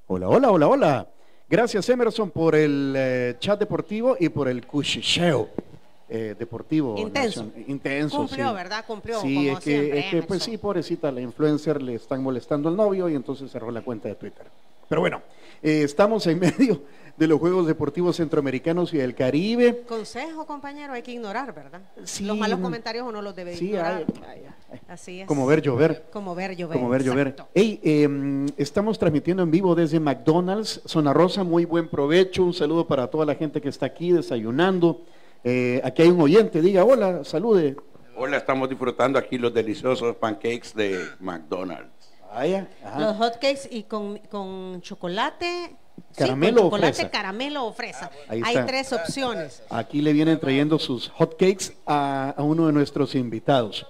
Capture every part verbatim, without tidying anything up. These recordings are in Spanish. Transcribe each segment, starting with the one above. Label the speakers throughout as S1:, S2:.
S1: Hola, hola, hola, hola. Gracias, Emerson, por el eh, chat deportivo y por el cuchicheo eh, deportivo.
S2: Intenso.
S1: Nacion- Intenso,
S2: Cumplió,
S1: sí.
S2: ¿verdad? Cumplió,
S1: Sí,
S2: como
S1: es que,
S2: siempre,
S1: es que pues
S2: Emerson.
S1: sí, pobrecita, la influencer le están molestando al novio y entonces cerró la cuenta de Twitter. Pero bueno, eh, estamos en medio de los Juegos Deportivos Centroamericanos y del Caribe.
S2: Consejo, compañero, hay que ignorar, ¿verdad?
S1: Sí,
S2: Los malos
S1: no.
S2: comentarios uno los debe
S1: Sí,
S2: ignorar.
S1: ay, ay, ay.
S2: Así es.
S1: Como ver llover.
S2: Como ver llover.
S1: Como ver llover.
S2: exacto.
S1: Hey, eh, estamos transmitiendo en vivo desde McDonald's, Zona Rosa, muy buen provecho, un saludo para toda la gente que está aquí desayunando. Eh, aquí hay un oyente, diga hola, salude.
S3: Hola, estamos disfrutando aquí los deliciosos pancakes de McDonald's.
S1: Vaya, ajá.
S2: Los hotcakes y con, con chocolate.
S1: ¿Caramelo
S2: sí, con
S1: o
S2: chocolate,
S1: fresa?
S2: caramelo o fresa.
S1: Ahí
S2: Hay
S1: está.
S2: tres opciones.
S1: Aquí le vienen trayendo sus hotcakes a, a uno de nuestros invitados.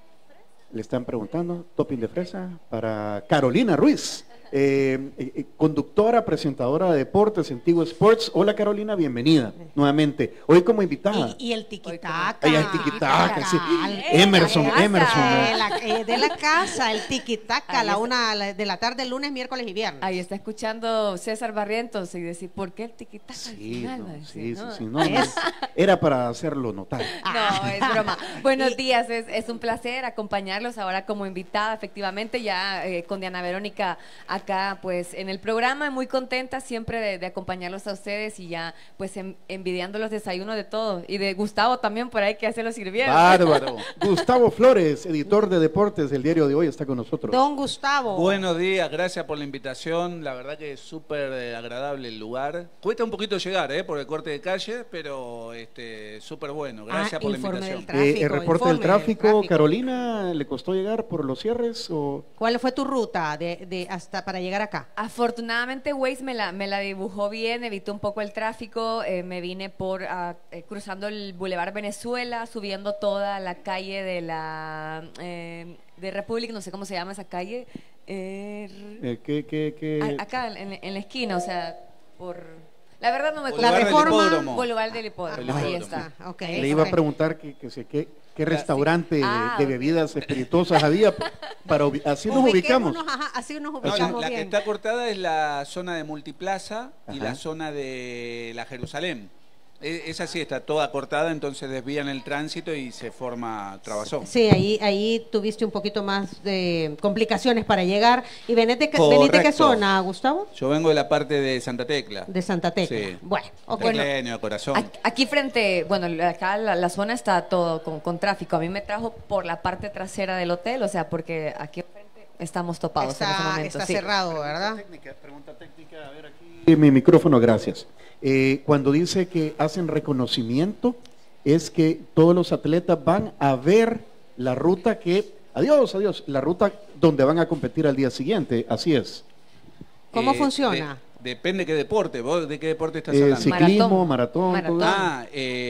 S1: Le están preguntando, topping de fresa para Carolina Ruiz, eh, eh, conductora, presentadora de deportes en Tigo Sports. Hola Carolina, bienvenida nuevamente. Hoy como invitada.
S2: Y, y el tiquitaca.
S1: Ay, el tiquitaca, sí.
S2: Ay,
S1: Emerson,
S2: de la
S1: Emerson,
S2: casa,
S1: ¿eh?
S2: De la, eh, de la casa, el tiquitaca, a
S4: Ahí
S2: la
S4: está.
S2: una de la tarde, lunes, miércoles y viernes.
S4: Ahí está escuchando César Barrientos y decir, ¿por qué el tiquitaca al
S1: Sí,
S4: final?
S1: no,
S4: Va a
S1: sí,
S4: decir,
S1: sí,
S4: ¿no?
S1: sí, no, no, era para hacerlo notar.
S4: No, es broma. Buenos
S2: Y-
S4: días, es, es un placer acompañarlos ahora como invitada, efectivamente, ya eh, con Diana Verónica acá, pues en el programa, muy contenta siempre de, de acompañarlos a ustedes y ya, pues en- envidiando los desayunos de todos y de Gustavo también por ahí que ya se lo sirvieron.
S1: Bárbaro. Gustavo Flores, editor de deportes del diario de hoy, está con nosotros.
S2: Don Gustavo.
S5: Buenos días, gracias por la invitación. La verdad que es súper eh, agradable el lugar. Cuesta un poquito llegar, ¿eh? Por el corte de calle, pero este, súper bueno. Gracias
S2: Ah,
S5: por la
S2: informe
S5: invitación.
S2: del
S1: Eh,
S2: tráfico,
S1: el reporte del
S2: informe del
S1: tráfico,
S2: tráfico.
S1: Carolina, ¿le costó llegar por los cierres o...?
S2: ¿Cuál fue tu ruta de, de hasta para llegar acá?
S4: Afortunadamente Waze me la, me la dibujó bien, evitó un poco el tráfico, eh, me vine por ah, eh, cruzando el Boulevard Venezuela, subiendo toda la calle de la eh, de Republic, no sé cómo se llama esa calle, eh,
S1: Eh, ¿qué, qué, qué?
S4: a- acá en, en la esquina, o sea, por la verdad no me
S5: Boulevard
S2: del
S4: acuerdo.
S2: Hipódromo.
S4: Boulevard del Hipódromo,
S5: Ah,
S4: ahí
S5: el
S4: está.
S2: Ah, ok.
S1: Le iba a preguntar que, que sé qué, qué restaurante de-
S4: Ah,
S1: de,
S4: ok.
S1: bebidas espirituosas había para ubi- así nos ubicamos.
S2: Ubiquémonos, ajá, así nos
S5: No, la,
S2: ubicamos
S5: la que
S2: bien.
S5: está cortada es la zona de Multiplaza y
S1: Ajá.
S5: la zona de la Jerusalén. E- Esa sí está toda cortada, entonces desvían el tránsito y se forma trabazón.
S2: Sí, ahí, ahí tuviste un poquito más de complicaciones para llegar. ¿Y veniste, veniste qué
S5: Correcto.
S2: zona, Gustavo?
S5: Yo vengo de la parte de Santa Tecla.
S2: De Santa Tecla.
S5: Sí.
S2: Bueno, ok.
S4: Bueno,
S5: Pequeño, de corazón.
S4: Aquí- Aquí frente, bueno, acá la, la zona está todo con, con tráfico. A mí me trajo por la parte trasera del hotel, o sea, porque aquí enfrente estamos topados en ese
S2: Está,
S4: momento.
S2: está
S4: sí.
S2: cerrado, ¿verdad?
S1: Técnica, pregunta técnica, a ver aquí. Mi micrófono, gracias. Eh, cuando dice que hacen reconocimiento, es que todos los atletas van a ver la ruta que, adiós, adiós, la ruta donde van a competir al día siguiente, así es.
S2: ¿Cómo
S5: Eh,
S2: funciona?
S5: de- depende qué deporte. ¿Vos de qué deporte estás
S1: Eh,
S5: hablando?
S1: ciclismo, maratón,
S4: Maratón.
S1: todo eso.
S5: Ah,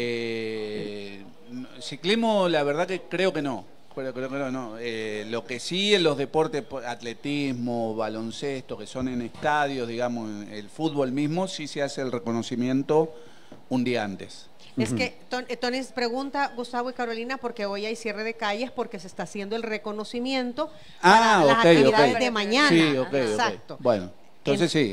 S5: eh, no, ciclismo, la verdad que creo que no. Pero creo que no, no. Eh, lo que sí en los deportes, po- atletismo, baloncesto, que son en estadios, digamos, en el fútbol mismo, sí se hace el reconocimiento un día antes.
S2: Es que Ton- eh, Tony pregunta, Gustavo y Carolina, porque hoy hay cierre de calles porque se está haciendo el reconocimiento
S5: Ah,
S2: para las
S5: ok,
S2: actividades
S5: ok.
S2: de mañana.
S5: Sí, ok, ok.
S2: Exacto.
S5: Bueno, entonces sí.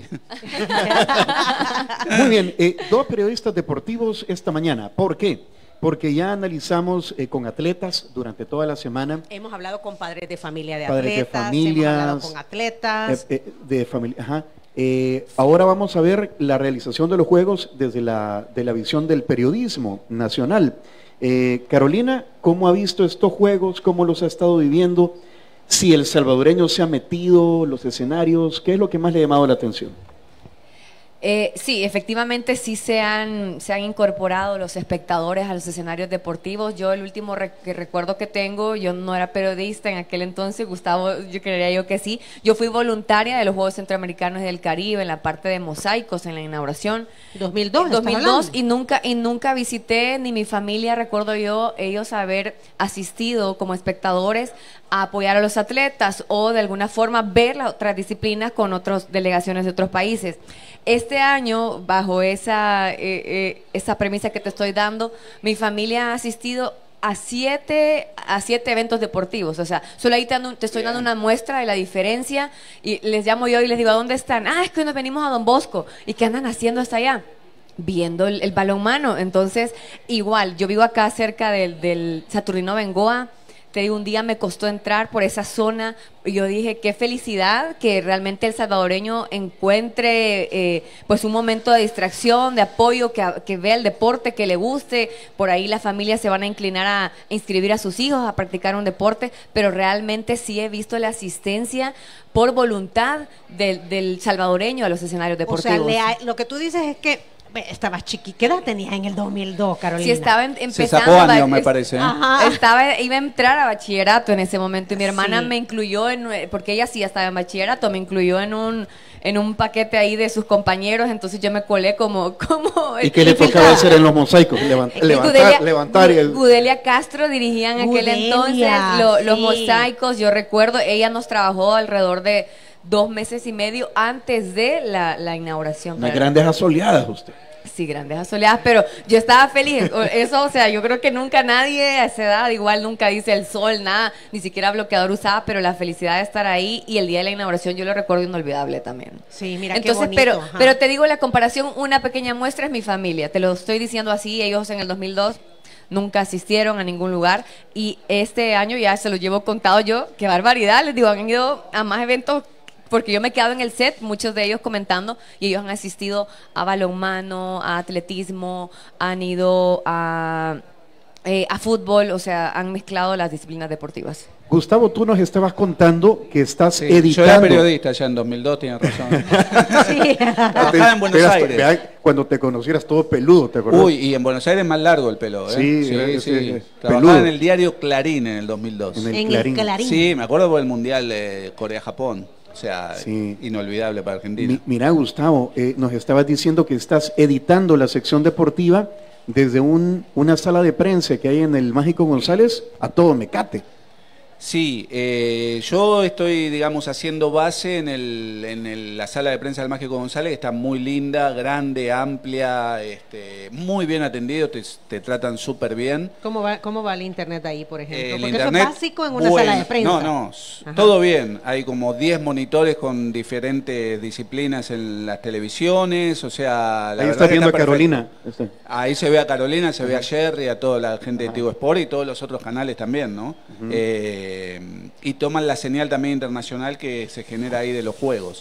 S1: Muy bien, eh, dos periodistas deportivos esta mañana. ¿Por qué? Porque ya analizamos eh, con atletas durante toda la semana.
S2: Hemos hablado con padres de familia de
S1: Padres de
S2: atletas,
S1: familias,
S2: hemos hablado con atletas.
S1: Eh, eh, de familia, ajá. Eh, ahora vamos a ver la realización de los juegos desde la, de la visión del periodismo nacional. Eh, Carolina, ¿cómo ha visto estos juegos? ¿Cómo los ha estado viviendo? Si el salvadoreño se ha metido, los escenarios, ¿qué es lo que más le ha llamado la atención?
S4: Eh, sí, efectivamente sí se han, se han incorporado los espectadores a los escenarios deportivos. Yo el último re- que recuerdo que tengo, yo no era periodista en aquel entonces, Gustavo, yo creería yo que sí. Yo fui voluntaria de los Juegos Centroamericanos y del Caribe en la parte de mosaicos en la inauguración.
S2: dos mil dos,
S4: En
S2: ¿estás
S4: dos mil dos
S2: hablando?
S4: y nunca y nunca visité ni mi familia, recuerdo yo, ellos haber asistido como espectadores a apoyar a los atletas o de alguna forma ver las otras disciplinas con otras delegaciones de otros países. Este año, bajo esa, eh, eh, esa premisa que te estoy dando, mi familia ha asistido a siete, a siete eventos deportivos. O sea, solo ahí te, ando, te estoy dando una muestra de la diferencia y les llamo yo y les digo, ¿a dónde están? Ah, es que nos venimos a Don Bosco. ¿Y qué andan haciendo hasta allá? Viendo el, el balonmano. Entonces, igual, yo vivo acá cerca del, del Saturnino Bengoa. Te digo, un día me costó entrar por esa zona y yo dije, qué felicidad que realmente el salvadoreño encuentre eh, pues un momento de distracción, de apoyo, que, que vea el deporte, que le guste. Por ahí las familias se van a inclinar a inscribir a sus hijos a practicar un deporte, pero realmente sí he visto la asistencia por voluntad del, del salvadoreño a los escenarios deportivos.
S2: O sea, le, lo que tú dices es que estabas chiqui. ¿Qué edad tenías en el dos mil dos, Carolina?
S4: Sí, estaba en, empezando.
S5: Se sacó años, me parece. ¿eh?
S2: Ajá.
S4: Estaba, iba a entrar a bachillerato en ese momento y mi hermana
S2: Sí.
S4: me incluyó, en, porque ella sí estaba en bachillerato, me incluyó en un en un paquete ahí de sus compañeros, entonces yo me colé como... como
S1: ¿Y qué le tocaba hacer en los mosaicos? Levant-
S4: Eh,
S1: levantar,
S4: Gudelia,
S1: levantar y el-
S4: Gudelia Castro dirigía en aquel
S2: Gudelia,
S4: entonces lo- los
S2: sí.
S4: mosaicos. Yo recuerdo, ella nos trabajó alrededor de dos meses y medio antes de la, la inauguración.
S1: unas
S4: Para-
S1: grandes asoleadas usted.
S4: Sí, grandes asoleadas, pero yo estaba feliz. O- Eso, o sea, yo creo que nunca nadie a esa edad, igual nunca dice el sol, nada, ni siquiera bloqueador usaba, pero la felicidad de estar ahí y el día de la inauguración yo lo recuerdo inolvidable también.
S2: Sí, mira
S4: Entonces,
S2: qué bonito.
S4: pero,
S2: ajá.
S4: pero te digo la comparación, una pequeña muestra es mi familia. Te lo estoy diciendo así, ellos en el dos mil dos nunca asistieron a ningún lugar y este año ya se lo llevo contado yo, qué barbaridad, les digo, han ido a más eventos porque yo me he quedado en el set, muchos de ellos comentando, y ellos han asistido a balonmano, a atletismo, han ido a, eh, a fútbol, o sea, han mezclado las disciplinas deportivas.
S1: Gustavo, tú nos estabas contando que estás
S5: Sí,
S1: editando.
S5: yo era periodista ya en dos mil dos, tienes razón.
S2: Sí.
S5: Trabajaba en Buenos
S1: Eras-
S5: Aires.
S1: vea, cuando te conocieras todo peludo, ¿te acuerdas?
S5: Uy, y en Buenos Aires más largo el pelo, ¿eh?
S1: Sí,
S5: sí,
S1: eh,
S5: sí.
S1: sí,
S5: Trabajaba
S1: peludo.
S5: en el diario Clarín en el dos mil dos.
S1: En el
S2: En
S1: Clarín.
S2: el Clarín.
S5: Sí, me acuerdo por el Mundial de Corea-Japón. O sea,
S1: Sí.
S5: inolvidable para Argentina.
S1: Mi- mira, Gustavo, eh, nos estabas diciendo que estás editando la sección deportiva desde un, una sala de prensa que hay en el Mágico González a todo Mecate.
S5: Sí, eh, yo estoy, digamos, haciendo base en, el, en el- la sala de prensa del Mágico González, que está muy linda, grande, amplia, este, muy bien atendido, te, te tratan súper bien.
S2: ¿Cómo va, ¿Cómo va el internet ahí, por ejemplo?
S5: El
S2: Porque
S5: internet,
S2: eso es básico en una
S5: bueno,
S2: sala de prensa.
S5: No, no, s-
S2: Ajá.
S5: todo bien. Hay como diez monitores con diferentes disciplinas en las televisiones, o sea... La
S1: Ahí
S5: verdad
S1: estás
S5: que
S1: viendo a
S5: está perfecto.
S1: Carolina. Este.
S5: Ahí se ve a Carolina, se ve a Jerry, a toda la gente de Tigo Sport y todos los otros canales también, ¿no? Eh, y toman la señal también internacional que se genera ahí de los juegos.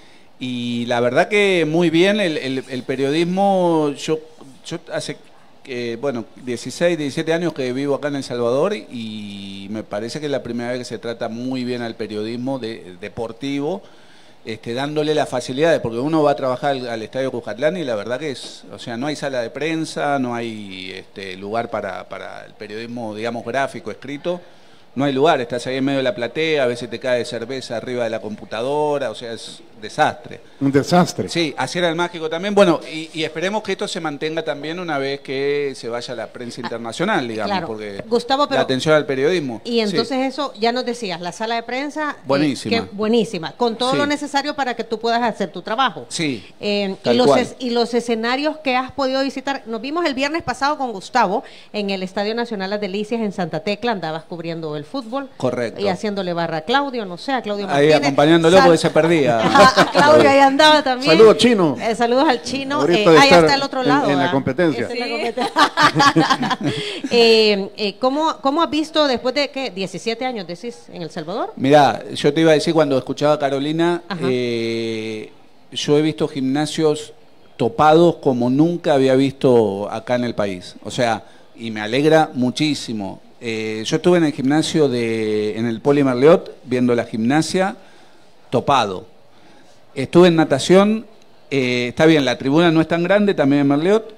S5: Y la verdad que muy bien, el, el- el periodismo, yo, yo hace, eh, bueno, dieciséis, diecisiete años que vivo acá en El Salvador y me parece que es la primera vez que se trata muy bien al periodismo de- deportivo, este, dándole las facilidades, porque uno va a trabajar al, al Estadio Cuscatlán y la verdad que es, o sea, no hay sala de prensa, no hay este, lugar para, para el periodismo, digamos, gráfico, escrito. No hay lugar, estás ahí en medio de la platea, a veces te cae cerveza arriba de la computadora, o sea, es desastre.
S1: Un desastre.
S5: Sí, así era el Mágico también. Bueno, y, y esperemos que esto se mantenga también una vez que se vaya a la prensa internacional, digamos,
S2: claro.
S5: porque
S2: Gustavo, pero-
S5: la atención al periodismo.
S2: Y entonces
S5: Sí.
S2: eso, ya nos decías, la sala de prensa... eh,
S5: Buenísima.
S2: que- buenísima, con todo
S5: Sí.
S2: lo necesario para que tú puedas hacer tu trabajo.
S5: Sí,
S2: Eh, y,
S5: tal
S2: los
S5: cual.
S2: es- y los escenarios que has podido visitar, nos vimos el viernes pasado con Gustavo en el Estadio Nacional Las Delicias en Santa Tecla, andabas cubriendo el fútbol.
S5: Correcto.
S2: Y haciéndole barra a Claudio, no sé, a Claudio
S5: Ahí
S2: Martínez.
S5: acompañándolo
S2: Sal-
S5: porque se perdía.
S2: Ajá, a Claudio ahí andaba también.
S1: Saludos, Chino.
S2: Eh, saludos al Chino.
S1: Ahorita
S2: Eh,
S1: de
S2: ahí
S1: estar
S2: está el otro
S1: en-
S2: lado.
S1: en la
S2: ¿verdad?
S1: competencia.
S2: Esa es la
S4: Sí.
S2: competencia. Eh, eh, ¿cómo, ¿Cómo has visto después de qué? diecisiete años, decís, en El Salvador?
S5: Mirá, yo te iba a decir cuando escuchaba a Carolina,
S2: Ajá.
S5: eh, yo he visto gimnasios topados como nunca había visto acá en el país. O sea, y me alegra muchísimo. Eh, yo estuve en el gimnasio de, en el Poli Merliot, viendo la gimnasia, topado. Estuve en natación, eh, está bien, la tribuna no es tan grande, también en Merliot,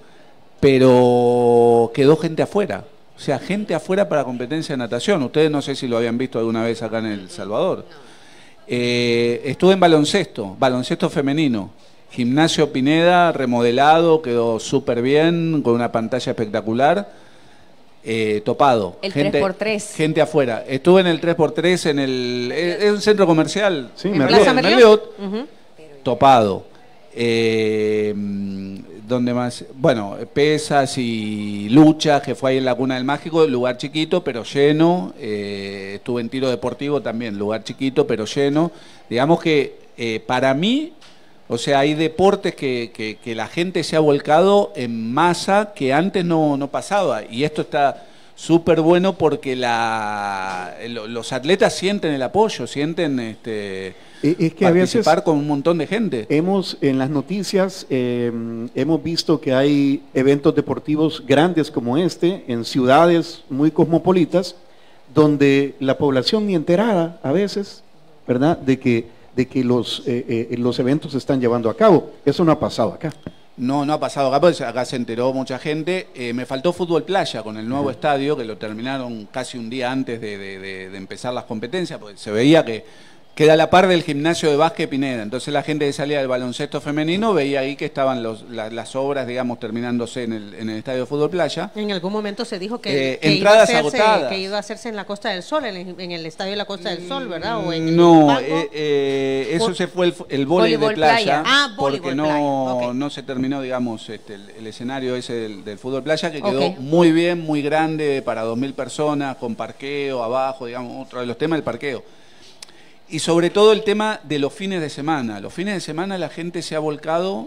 S5: pero quedó gente afuera. O sea, gente afuera para competencia de natación. Ustedes no sé si lo habían visto alguna vez acá en El Salvador. Eh, estuve en baloncesto, baloncesto femenino. Gimnasio Pineda, remodelado, quedó súper bien, con una pantalla espectacular. Eh, topado.
S4: El
S5: gente,
S4: tres por tres.
S5: Gente afuera. Estuve en el tres por tres en el... Es es un centro comercial.
S1: Sí,
S2: ¿En
S1: me
S2: Plaza
S1: acuerdo.
S2: Merliot?
S5: Merliot,
S2: Ujú.
S5: topado. Eh, donde más, bueno, pesas y luchas, que fue ahí en la Cuna del Mágico, lugar chiquito pero lleno. Eh, estuve en tiro deportivo también, lugar chiquito pero lleno. Digamos que eh, para mí, o sea, hay deportes que, que, que la gente se ha volcado en masa que antes no, no pasaba, y esto está súper bueno porque la, los atletas sienten el apoyo, sienten este,
S1: es que
S5: participar
S1: a veces
S5: con un montón de gente.
S1: Hemos, en las noticias, eh, hemos visto que hay eventos deportivos grandes como este, en ciudades muy cosmopolitas, donde la población ni enterada a veces, ¿verdad?, de que, de que los, eh, eh, los eventos se están llevando a cabo. Eso no ha pasado acá.
S5: No, no ha pasado acá, porque acá se enteró mucha gente. Eh, me faltó fútbol playa con el nuevo estadio, que lo terminaron casi un día antes de, de, de, de empezar las competencias, porque se veía que queda a la par del gimnasio de básquet Pineda. Entonces la gente que salía del baloncesto femenino veía ahí que estaban los, la, las obras, digamos, terminándose en el, en el estadio de fútbol playa.
S2: En algún momento se dijo que,
S5: Eh,
S2: que, iba, a
S5: entradas
S2: hacerse,
S5: agotadas.
S2: que iba a hacerse en la Costa del Sol, en, en el estadio de la Costa del Sol, ¿verdad? O en
S5: No,
S2: Banco.
S5: eh, eh, eso
S2: Vol-
S5: se fue el, el vóley de
S4: Voleibol
S5: playa,
S4: playa.
S2: Ah,
S5: porque
S2: voleibol
S5: no,
S2: playa, ok.
S5: no se terminó, digamos, este, el, el escenario ese del, del fútbol playa, que quedó
S2: Ok.
S5: muy bien, muy grande, para dos mil personas, con parqueo abajo, digamos, otro de los temas, el parqueo. Y sobre todo el tema de los fines de semana. Los fines de semana la gente se ha volcado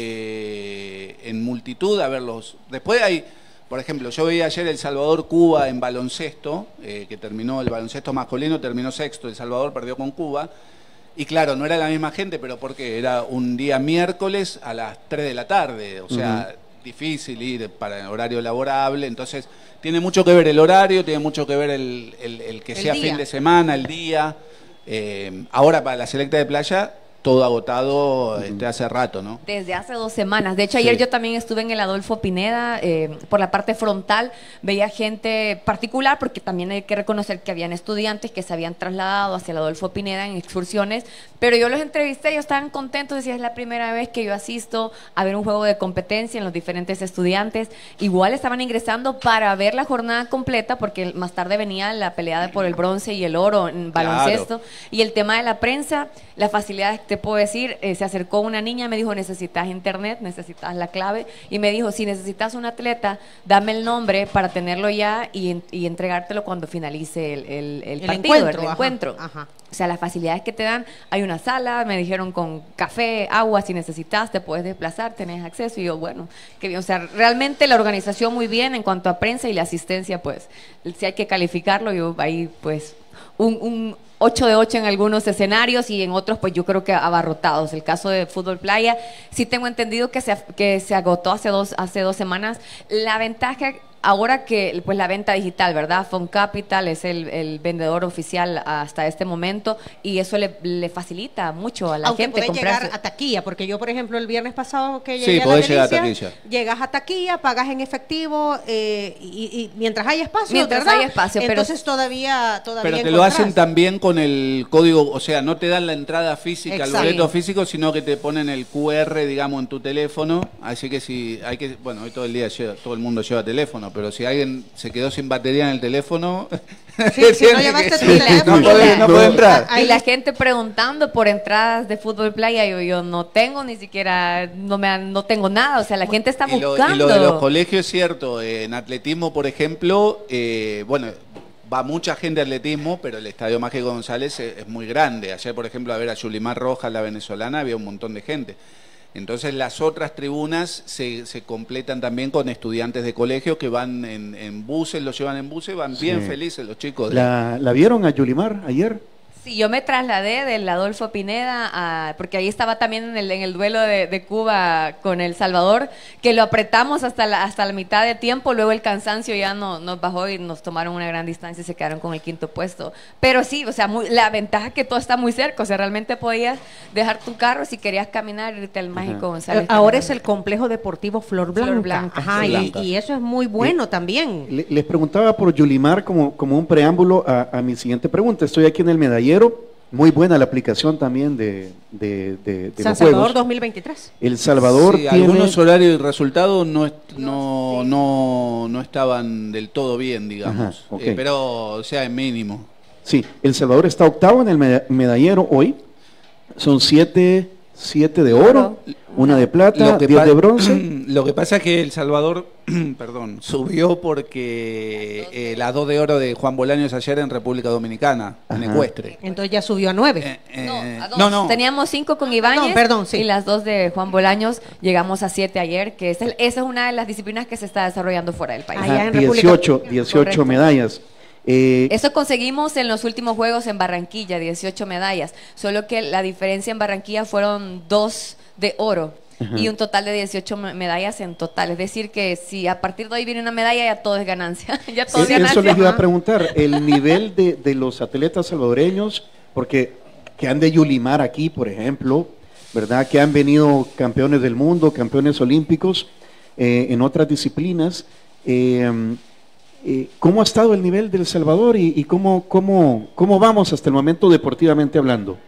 S5: eh, en multitud a verlos. Después hay, por ejemplo, yo veía ayer El Salvador-Cuba en baloncesto, eh, que terminó el baloncesto masculino, terminó sexto, El Salvador perdió con Cuba. Y claro, no era la misma gente, pero porque era un día miércoles a las tres de la tarde, o sea, uh-huh. difícil ir para el horario laborable, entonces tiene mucho que ver el horario, tiene mucho que ver el, el, el que
S2: el
S5: sea
S2: día.
S5: fin de semana, el día. Eh, ahora para la selecta de playa, todo agotado este, hace rato, ¿no?
S4: Desde hace dos semanas. De hecho, ayer
S5: Sí.
S4: yo también estuve en el Adolfo Pineda, eh, por la parte frontal, veía gente particular, porque también hay que reconocer que habían estudiantes que se habían trasladado hacia el Adolfo Pineda en excursiones, pero yo los entrevisté, ellos estaban contentos, decía, es la primera vez que yo asisto a ver un juego de competencia en los diferentes estudiantes. Igual estaban ingresando para ver la jornada completa, porque más tarde venía la pelea por el bronce y el oro en baloncesto.
S5: Claro.
S4: Y el tema de la prensa, la facilidad, te puedo decir, eh, se acercó una niña, me dijo, necesitas internet, necesitas la clave, y me dijo, si necesitas un atleta, dame el nombre para tenerlo ya y, y entregártelo cuando finalice el, el, el,
S2: El
S4: partido,
S2: encuentro,
S4: el
S2: ajá,
S4: encuentro.
S2: ajá.
S4: O sea, las facilidades que te dan, hay una sala, me dijeron con café, agua, si necesitas, te puedes desplazar, tenés acceso, y yo, bueno, que bien, o sea, realmente la organización muy bien en cuanto a prensa y la asistencia, pues, si hay que calificarlo, yo ahí, pues, un... un ocho de ocho en algunos escenarios y en otros pues yo creo que abarrotados. El caso de fútbol playa, sí tengo entendido que se, que se agotó hace dos, hace dos semanas. La ventaja ahora que pues la venta digital, ¿verdad? Phone Capital es el, el vendedor oficial hasta este momento y eso le, le facilita mucho a la
S2: Aunque
S4: gente
S2: podés
S4: comprarse.
S2: llegar a taquilla, porque yo, por ejemplo, el viernes pasado que
S5: Sí,
S2: llegué a la
S5: podés llegar a
S2: Delicia,
S5: taquilla.
S2: llegas a taquilla, pagas en efectivo eh, y, y mientras hay espacio,
S4: Mientras
S2: ¿verdad?
S4: hay espacio, pero-
S2: Entonces todavía, todavía
S5: Pero te lo
S2: encontrás.
S5: hacen también con el código, o sea, no te dan la entrada física,
S2: Exacto.
S5: el boleto físico, sino que te ponen el cu erre, digamos, en tu teléfono. Así que si hay que, bueno, hoy todo el día lleva, todo el mundo lleva teléfono, pero si alguien se quedó sin batería en el teléfono,
S2: Sí, si no llevaste tu
S5: sí,
S2: teléfono,
S5: no puede, no puede entrar.
S2: Ahí
S4: Y la gente preguntando por entradas de fútbol playa, yo, yo no tengo ni siquiera, no me han- no tengo nada, o sea, la gente está
S5: Y lo,
S4: buscando.
S5: y lo de los colegios es cierto, eh, en atletismo, por ejemplo, eh, bueno, va mucha gente a atletismo, pero el Estadio Mágico González es, es muy grande. Ayer, por ejemplo, a ver a Yulimar Rojas, la venezolana, había un montón de gente. Entonces las otras tribunas se, se completan también con estudiantes de colegio que van en, en buses, los llevan en buses, van bien
S1: Sí.
S5: felices los chicos. de-
S1: ¿La, ¿La vieron a Yulimar ayer?
S4: Sí, yo me trasladé del Adolfo Pineda, a, porque ahí estaba también en el, en el duelo de, de Cuba con El Salvador, que lo apretamos hasta la, hasta la mitad de tiempo, luego el cansancio ya no, nos bajó y nos tomaron una gran distancia y se quedaron con el quinto puesto. Pero sí, o sea, muy, la ventaja es que todo está muy cerca, o sea, realmente podías dejar tu carro si querías caminar y irte al Mágico González.
S2: Eh, Ahora es el complejo deportivo Flor Blanca.
S4: Flor Blanca,
S2: Ajá,
S5: Flor
S2: y,
S5: Blanca.
S2: y eso es muy bueno también.
S1: Le- les preguntaba por Yulimar como, como un preámbulo a, a mi siguiente pregunta. Estoy aquí en el medallero. Muy buena la aplicación también de, de, de, de
S2: San
S1: los
S2: Salvador
S1: juegos.
S2: dos mil veintitrés.
S1: El Salvador
S5: Sí,
S1: tiene...
S5: algunos horarios y resultados no, est- no, no, no estaban del todo bien, digamos.
S1: Ajá, ok.
S5: Eh, pero, o sea, es mínimo.
S1: Sí, El Salvador está octavo en el meda- medallero hoy. Son siete, siete de oro, una de plata, diez de bronce.
S5: Lo que pasa es que El Salvador, perdón, subió porque eh, las dos de oro de Juan Bolaños ayer en República Dominicana, en
S1: Ajá.
S5: Ecuestre.
S2: Entonces ya subió a nueve.
S5: Eh, eh,
S4: No, a dos.
S5: no, no.
S4: Teníamos cinco con Ibáñez
S2: perdón, sí.
S4: y las dos de Juan Bolaños. Llegamos a siete ayer, que es el- esa es una de las disciplinas que se está desarrollando fuera del país.
S2: Allá
S1: Ajá,
S2: en República
S1: dieciocho,
S2: Dominicana.
S1: dieciocho
S4: Correcto.
S1: medallas. Eh,
S4: Eso conseguimos en los últimos Juegos en Barranquilla, dieciocho medallas. Solo que la diferencia en Barranquilla fueron dos de oro.
S1: Ajá.
S4: Y un total de dieciocho me- medallas en total. Es decir, que si a partir de hoy viene una medalla, ya todo es ganancia. ya todo es
S1: Eh,
S4: ganancia.
S1: Eso les iba a preguntar, el nivel de, de los atletas salvadoreños, porque que han de Yulimar aquí, por ejemplo, ¿verdad? Que han venido campeones del mundo, campeones olímpicos eh, en otras disciplinas. Eh, eh, ¿Cómo ha estado el nivel del Salvador y, y cómo, cómo, cómo vamos hasta el momento deportivamente hablando?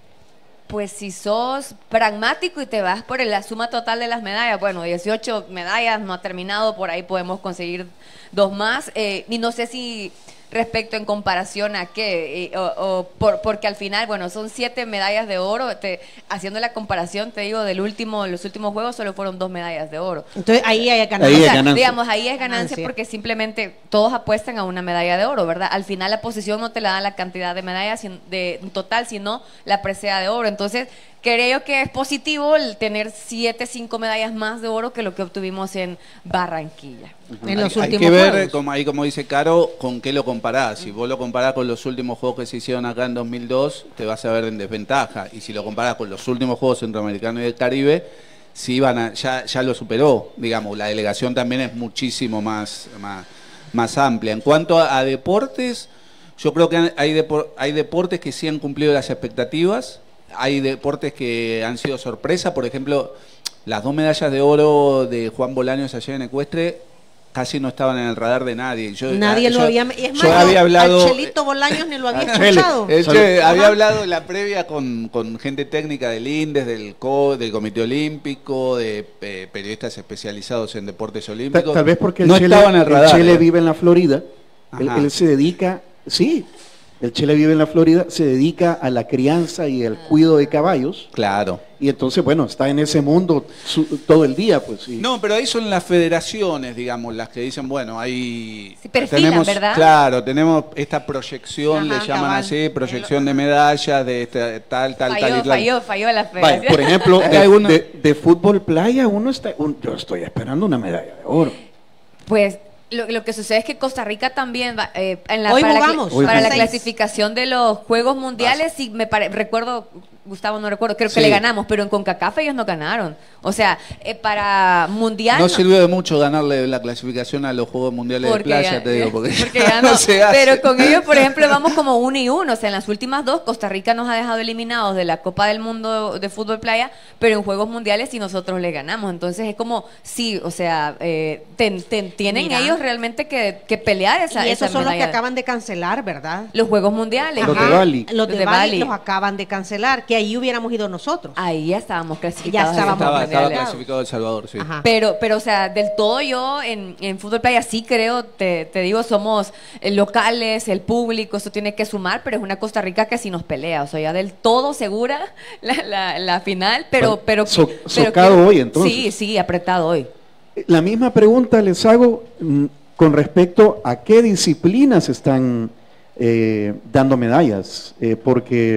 S4: Pues si sos pragmático y te vas por la suma total de las medallas, bueno, dieciocho medallas, no ha terminado, por ahí podemos conseguir dos más. Eh, y no sé si respecto en comparación a qué, eh, o, o por, porque al final, bueno, son siete medallas de oro. Te, haciendo la comparación, te digo, del último, los últimos Juegos solo fueron dos medallas de oro.
S2: Entonces ahí hay ganancia.
S1: Ahí
S4: O
S1: es
S4: sea,
S1: ganancia.
S4: digamos, ahí es ganancia
S2: Ganancia.
S4: porque simplemente todos apuestan a una medalla de oro, ¿verdad? Al final la posición no te la da la cantidad de medallas sin- de en total, sino la presea de oro. Entonces, creo que es positivo el tener siete, cinco medallas más de oro que lo que obtuvimos en Barranquilla.
S2: En los
S5: hay, hay
S2: últimos
S5: que ver,
S2: Juegos.
S5: como, ahí como dice Caro, con qué lo comparás. Si vos lo comparás con los últimos juegos que se hicieron acá en dos mil dos, te vas a ver en desventaja. Y si lo comparás con los últimos juegos centroamericanos y del Caribe, sí van a, ya, ya lo superó. Digamos, la delegación también es muchísimo más, más, más amplia. En cuanto a, a deportes, yo creo que hay, depor- hay deportes que sí han cumplido las expectativas. Hay deportes que han sido sorpresa. Por ejemplo, las dos medallas de oro de Juan Bolaños ayer en Ecuestre casi no estaban en el radar de nadie. Yo,
S2: Nadie
S5: yo-
S2: lo había... Es más,
S5: yo
S2: yo
S5: había hablado...
S2: al Chelito Bolaños ni lo había
S5: Chele,
S2: escuchado.
S5: eh,
S1: Salud.
S5: che, había
S2: Ajá.
S5: hablado en la previa con, con gente técnica del INDES, del C O, del Comité Olímpico, de eh, periodistas especializados en deportes
S1: Ta-
S5: olímpicos.
S1: Tal vez porque el
S5: no
S1: Chele,
S5: estaban en el radar.
S1: el Chele
S5: eh.
S1: vive en la Florida, él,
S5: Ajá.
S1: él se dedica, sí, el Chele vive en la Florida, se dedica a la crianza y al cuidado de caballos,
S5: Claro.
S1: y entonces, bueno, está en ese mundo su- todo el día, pues. y-
S5: No, pero ahí son las federaciones, digamos, las que dicen, bueno, ahí
S4: Sí, perfilan,
S5: tenemos,
S4: ¿verdad?
S5: claro, tenemos esta proyección,
S2: Ajá,
S5: le llaman
S2: cabal.
S5: así, proyección de medallas, de este, tal, tal, tal
S4: Falló,
S5: y tal.
S4: falló, falló la
S1: Vaya,
S4: federación.
S1: por ejemplo,
S5: Hay
S1: de,
S5: alguna-
S1: de- de fútbol playa, uno está, un- yo estoy esperando una medalla de oro.
S4: Pues lo, lo que sucede es que Costa Rica también va, eh, en la,
S2: Hoy
S4: para, la, cla-
S2: jugamos,
S1: Hoy
S4: para la
S1: jugamos.
S4: clasificación de los Juegos Mundiales, sí me pare- recuerdo, Gustavo, no recuerdo, creo
S5: Sí.
S4: que le ganamos, pero en CONCACAF ellos no ganaron. O sea, eh, para Mundial...
S5: No
S4: no-
S5: sirvió de mucho ganarle la clasificación a los Juegos Mundiales de
S4: porque
S5: Playa,
S4: ya-
S5: te digo, porque,
S4: porque ya
S5: no,
S4: no.
S5: se hace.
S4: Pero con ellos, por ejemplo, vamos como uno y uno. O sea, en las últimas dos, Costa Rica nos ha dejado eliminados de la Copa del Mundo de Fútbol Playa, pero en Juegos Mundiales sí nosotros le ganamos. Entonces es como, sí, o sea, eh, ten- ten- tienen
S2: Mira.
S4: ellos realmente que, que pelear esa
S2: Y esos
S4: esa
S2: son los que
S4: medalla.
S2: acaban de cancelar, ¿verdad?
S4: Los Juegos Mundiales.
S1: Los de
S2: Ajá.
S1: Bali.
S2: Los de,
S4: Los de
S2: Bali,
S4: Bali.
S2: los acaban de cancelar, que ahí hubiéramos ido nosotros.
S4: Ahí ya estábamos clasificados.
S2: Ya estábamos
S5: estaba, estaba
S2: mundiales.
S5: clasificado El Salvador, sí.
S2: Ajá.
S4: Pero, pero, o sea, del todo yo en, en Fútbol Playa sí creo, te, te digo, somos eh, locales, el público, eso tiene que sumar, pero es una Costa Rica que sí nos pelea, o sea, ya del todo segura la, la, la final, pero...
S1: Bueno,
S4: pero,
S1: so-
S4: pero
S1: socado
S4: quiero-
S1: hoy, entonces.
S4: Sí, sí, apretado hoy.
S1: La misma pregunta les hago mm, con respecto a qué disciplinas están eh, dando medallas, eh, porque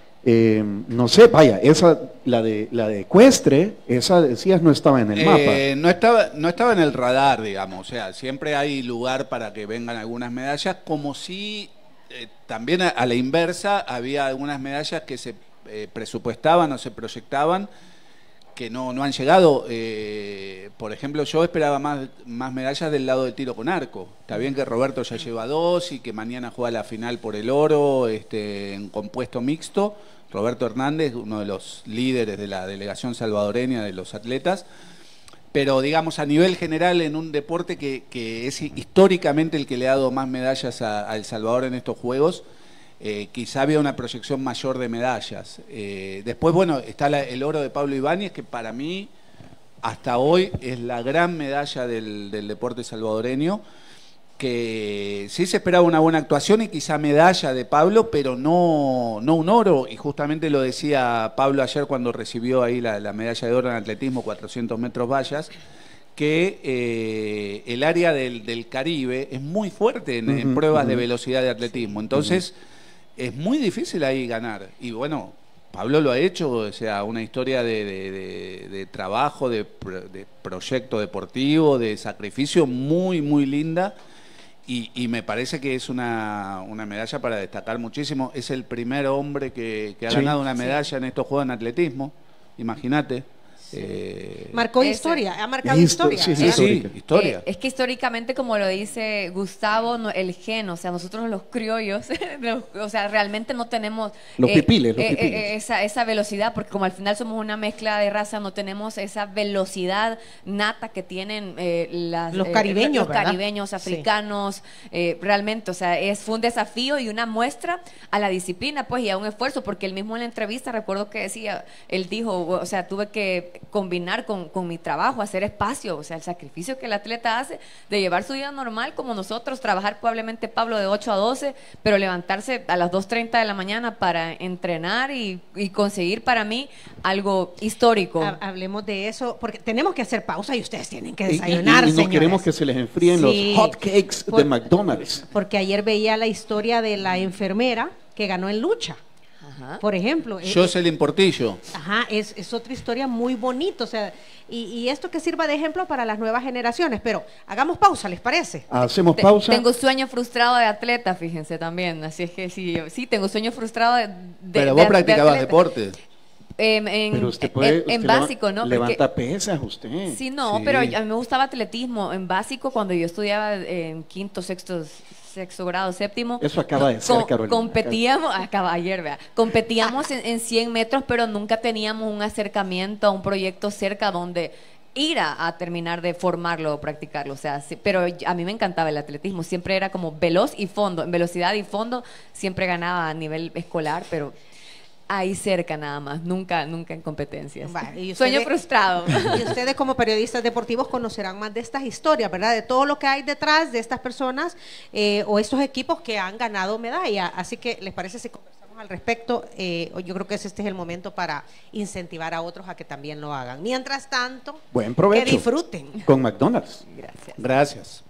S1: eh, no sé, vaya, esa la de la de ecuestre, esa decías no estaba en el
S5: Eh, no estaba no estaba en el radar, digamos, o sea, siempre hay lugar para que vengan algunas medallas, como si eh, también a, a la inversa había algunas medallas que se eh, presupuestaban o se proyectaban que no, no han llegado. Eh, por ejemplo, yo esperaba más, más medallas del lado del tiro con arco. Está bien que Roberto ya lleva dos y que mañana juega la final por el oro este, en compuesto mixto. Roberto Hernández, uno de los líderes de la delegación salvadoreña de los atletas. Pero digamos a nivel general en un deporte que, que es históricamente el que le ha dado más medallas a, a El Salvador en estos Juegos, eh, quizá había una proyección mayor de medallas. Eh, después, bueno, está la- el oro de Pablo Ibáñez, que para mí hasta hoy es la gran medalla del, del deporte salvadoreño. que sí se esperaba una buena actuación y quizá medalla de Pablo, pero no, no un oro. Y justamente lo decía Pablo ayer cuando recibió ahí la, la medalla de oro en atletismo, cuatrocientos metros vallas, que eh, el área del, del Caribe es muy fuerte en, en
S1: Ujú,
S5: pruebas
S1: ujú.
S5: de velocidad de atletismo. Entonces, es muy difícil ahí ganar. Y bueno, Pablo lo ha hecho, o sea, una historia de, de- de- de trabajo, de, pro- de proyecto deportivo, de sacrificio muy, muy linda. Y, y me parece que es una, una medalla para destacar muchísimo. Es el primer hombre que, que ha
S1: Sí.
S5: ganado una medalla en estos Juegos en atletismo. Imagínate. Eh,
S2: Marcó
S4: Ese-
S2: historia, ha marcado
S1: Histo-
S2: historia.
S1: sí, sí,
S2: ¿verdad?
S5: sí,
S1: histórica.
S5: historia.
S4: Eh, es que históricamente, como lo dice Gustavo, no- el gen, o sea, nosotros los criollos, los- o sea, realmente no tenemos
S1: Los pipiles, los
S4: eh, eh,
S1: pipiles.
S4: eh, esa, esa velocidad, porque como al final somos una mezcla de raza, no tenemos esa velocidad nata que tienen eh, las,
S2: Los
S4: eh,
S2: caribeños,
S4: los
S2: ¿verdad?
S4: caribeños,
S2: Sí.
S4: africanos, eh, realmente, o sea, es, fue un desafío y una muestra a la disciplina, pues, y a un esfuerzo, porque él mismo en la entrevista, recuerdo que decía, él dijo, o sea, tuve que combinar con, con mi trabajo, hacer espacio, o sea, el sacrificio que el atleta hace de llevar su vida normal como nosotros, trabajar probablemente, Pablo, de ocho a doce, pero levantarse a las dos treinta de la mañana para entrenar y, y conseguir para mí algo histórico.
S2: Ha- Hablemos de eso, porque tenemos que hacer pausa y ustedes tienen que
S1: Y- y-
S2: desayunar,
S1: y, no
S2: señores.
S1: queremos que se les enfríen
S2: Sí.
S1: los hot cakes
S2: Por-
S1: de McDonald's.
S2: Porque ayer veía la historia de la enfermera que ganó en lucha,
S4: Ajá.
S2: por ejemplo. Eh,
S5: Jocelyn Portillo.
S2: Ajá, es, es otra historia muy bonita, o sea, y, y esto que sirva de ejemplo para las nuevas generaciones. Pero hagamos pausa, ¿les parece?
S1: Hacemos
S4: Te-
S1: pausa.
S4: Tengo sueño frustrado de atleta, fíjense también. Así es que sí, sí tengo sueño frustrado de. de-
S5: Pero
S4: de-
S5: vos
S4: de
S5: practicabas
S4: atleta.
S5: deporte.
S4: Em, en,
S1: Pero usted
S4: en-
S1: puede.
S4: en
S1: usted
S4: básico,
S1: leva-
S4: ¿no?
S1: Levanta
S4: Porque-
S1: pesas usted.
S4: Sí, no,
S5: Sí.
S4: pero a mí me gustaba atletismo en básico cuando yo estudiaba en quinto, sexto, sexto grado, séptimo.
S1: Eso acaba de ser,
S4: Co-
S1: Carolina.
S4: Competíamos, acaba ayer, vea, competíamos en, en cien metros, pero nunca teníamos un acercamiento a un proyecto cerca donde ir a, a terminar de formarlo o practicarlo. O sea, sí, pero a mí me encantaba el atletismo, siempre era como veloz y fondo, en velocidad y fondo siempre ganaba a nivel escolar, pero ahí cerca nada más, nunca, nunca en competencias.
S2: Vale, y
S4: Sueño
S2: ustedes-
S4: frustrado.
S2: Y ustedes como periodistas deportivos conocerán más de estas historias, ¿verdad? De todo lo que hay detrás de estas personas eh, o estos equipos que han ganado medalla. Así que, ¿les parece si conversamos al respecto? Eh, yo creo que ese- este es el momento para incentivar a otros a que también lo hagan. Mientras tanto,
S1: Buen provecho.
S2: que disfruten.
S1: Con McDonald's.
S4: Gracias.
S5: Gracias.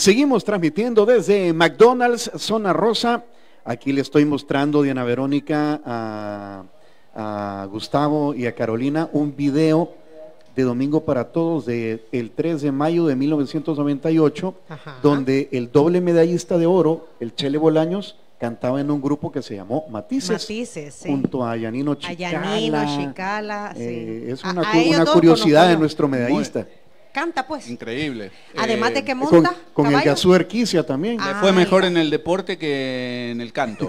S1: Seguimos transmitiendo desde McDonald's, Zona Rosa. Aquí le estoy mostrando, Diana Verónica, a, a Gustavo y a Carolina, un video de Domingo para Todos de el tres de mayo de mil novecientos noventa y ocho,
S2: Ajá.
S1: donde el doble medallista de oro, el Chele Bolaños, cantaba en un grupo que se llamó Matices,
S2: Matices, sí.
S1: junto a Yanino
S2: A
S1: Chicala.
S2: Yanino, Chicala,
S1: Eh,
S2: sí.
S1: es
S2: A-
S1: una,
S2: a
S1: cu-
S2: ellos
S1: una
S2: dos
S1: curiosidad
S2: conozco
S1: de
S2: yo.
S1: nuestro medallista.
S2: Canta pues.
S5: Increíble.
S2: Además
S5: Eh,
S2: de que
S1: Con,
S2: monta
S1: con el
S2: caballo.
S1: Gazú Erquicia también.
S2: Ah.
S5: Le fue mejor
S2: ya.
S5: en el deporte que en el canto.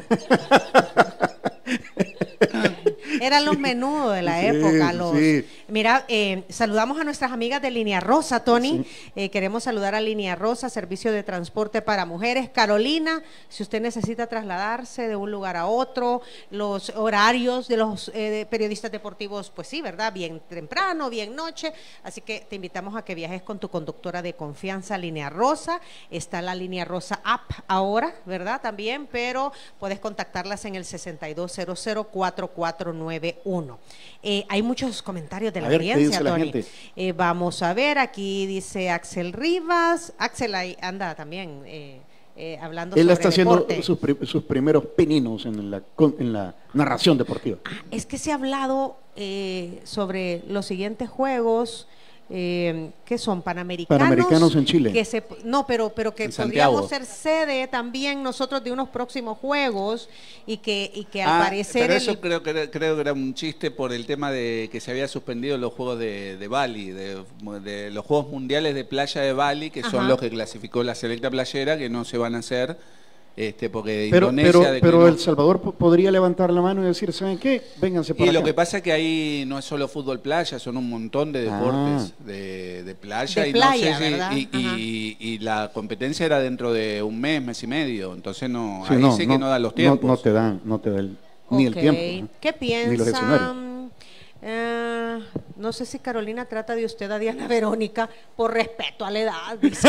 S2: Eran los menudos de la
S1: Sí,
S2: época. Los...
S1: sí.
S2: Mira, eh, saludamos a nuestras amigas de Línea Rosa, Tony. Eh, queremos saludar a Línea Rosa, servicio de transporte para mujeres. Carolina, si usted necesita trasladarse de un lugar a otro, los horarios de los eh, de periodistas deportivos, pues sí, ¿verdad? Bien temprano, bien noche. Así que te invitamos a que viajes con tu conductora de confianza, Línea Rosa. Está la Línea Rosa App ahora, ¿verdad? También, pero puedes contactarlas en el sesenta y dos cero cero cuatro cuatro nueve uno. Eh, hay muchos comentarios de la
S1: A ver, ¿qué
S2: audiencia,
S1: dice la
S2: Tony.
S1: gente?
S2: Eh, vamos a ver, aquí dice Axel Rivas. Axel ahí anda también eh, eh, hablando
S1: Él
S2: sobre
S1: está haciendo
S2: deporte.
S1: sus, pri- sus primeros pininos en la, con- en la narración deportiva.
S2: Ah, es que se ha hablado eh, sobre los siguientes juegos. Eh, que son panamericanos,
S1: Panamericanos en Chile.
S2: que se, no pero pero que
S5: En Santiago.
S2: podríamos ser sede también nosotros de unos próximos juegos y que y que al
S5: Ah,
S2: parecer
S5: pero
S2: el-
S5: eso creo que era, creo que era un chiste por el tema de que se había suspendido los juegos de, de Bali, de, de los Juegos Mundiales de Playa de Bali, que son
S2: Ajá.
S5: los que clasificó la selecta playera, que no se van a hacer, este, porque
S1: Pero,
S5: Indonesia
S1: pero,
S5: declinó.
S1: pero El Salvador po- podría levantar la mano y decir, ¿saben qué? Vénganse para
S5: Y lo
S1: acá.
S5: que pasa es que ahí no es solo fútbol playa, son un montón de deportes
S1: Ah.
S5: de, de playa.
S2: De
S5: y
S2: playa,
S5: no sé si-
S2: ¿verdad?
S5: y, y- y la competencia era dentro de un mes, mes y medio. Entonces no,
S1: Sí,
S5: ahí
S1: no,
S5: sí
S1: no,
S5: que no dan los
S1: no-
S5: tiempos.
S1: No, te dan, no te da el- ni el
S2: Ok.
S1: tiempo. ¿no?
S2: ¿Qué
S1: Ni los escenarios.
S2: piensan? Eh, no sé si Carolina trata de usted a Diana Verónica por respeto a la edad. Dice.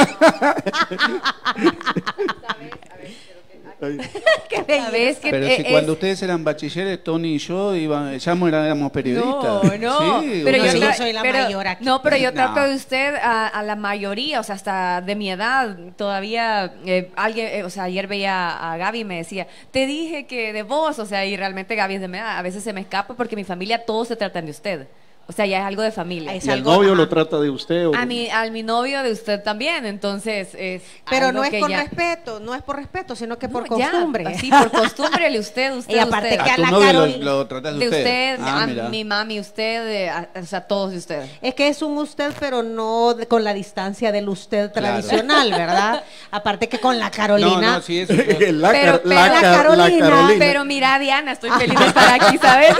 S1: Ay,
S2: Qué belleza.
S4: ¿Sabes que
S5: Pero
S4: eh,
S5: si
S4: es-
S5: cuando ustedes eran bachilleres, Tony y yo iban, ya éramos periodistas.
S4: No, no,
S5: Sí,
S4: pero
S5: una-
S4: yo,
S2: Sí,
S4: tra-
S2: soy la
S4: pero-
S2: mayor aquí.
S4: No, pero yo
S5: No.
S4: trato de usted a, a la mayoría, o sea, hasta de mi edad, todavía eh, alguien, eh, o sea, ayer veía a Gaby y me decía, te dije que de vos, o sea, y realmente Gaby es de mi edad, a veces se me escapa porque mi familia todos se tratan de usted. O sea, ya es algo de familia.
S2: Es
S1: ¿Y al
S2: algo-
S1: novio
S2: ajá.
S1: lo trata de usted? O...
S4: A mi, a mi novio de usted también, entonces es
S2: Pero
S4: algo
S2: no es
S4: que
S2: con
S4: ya-
S2: respeto, no es por respeto, sino que por
S4: No, ya,
S2: costumbre.
S4: sí, por costumbre, le usted, usted,
S2: Y aparte
S4: usted.
S2: que
S5: A
S2: a
S5: tu
S2: la
S5: novio lo,
S2: Carol-
S5: lo tratás de,
S4: de usted,
S5: Ah,
S4: a
S5: mira.
S4: mi mami, usted, eh, a- o sea, todos de usted.
S2: Es que es un usted, pero no de- con la distancia del usted
S5: Claro.
S2: tradicional, ¿verdad? Aparte que con la
S5: No,
S2: Carolina.
S5: no, sí, eso.
S1: la,
S4: Pero-
S1: Car- la,
S4: pero-
S1: Car-
S2: la
S1: la
S2: Carolina,
S1: Carolina.
S4: Pero mira, Diana, estoy feliz de estar aquí, ¿sabes?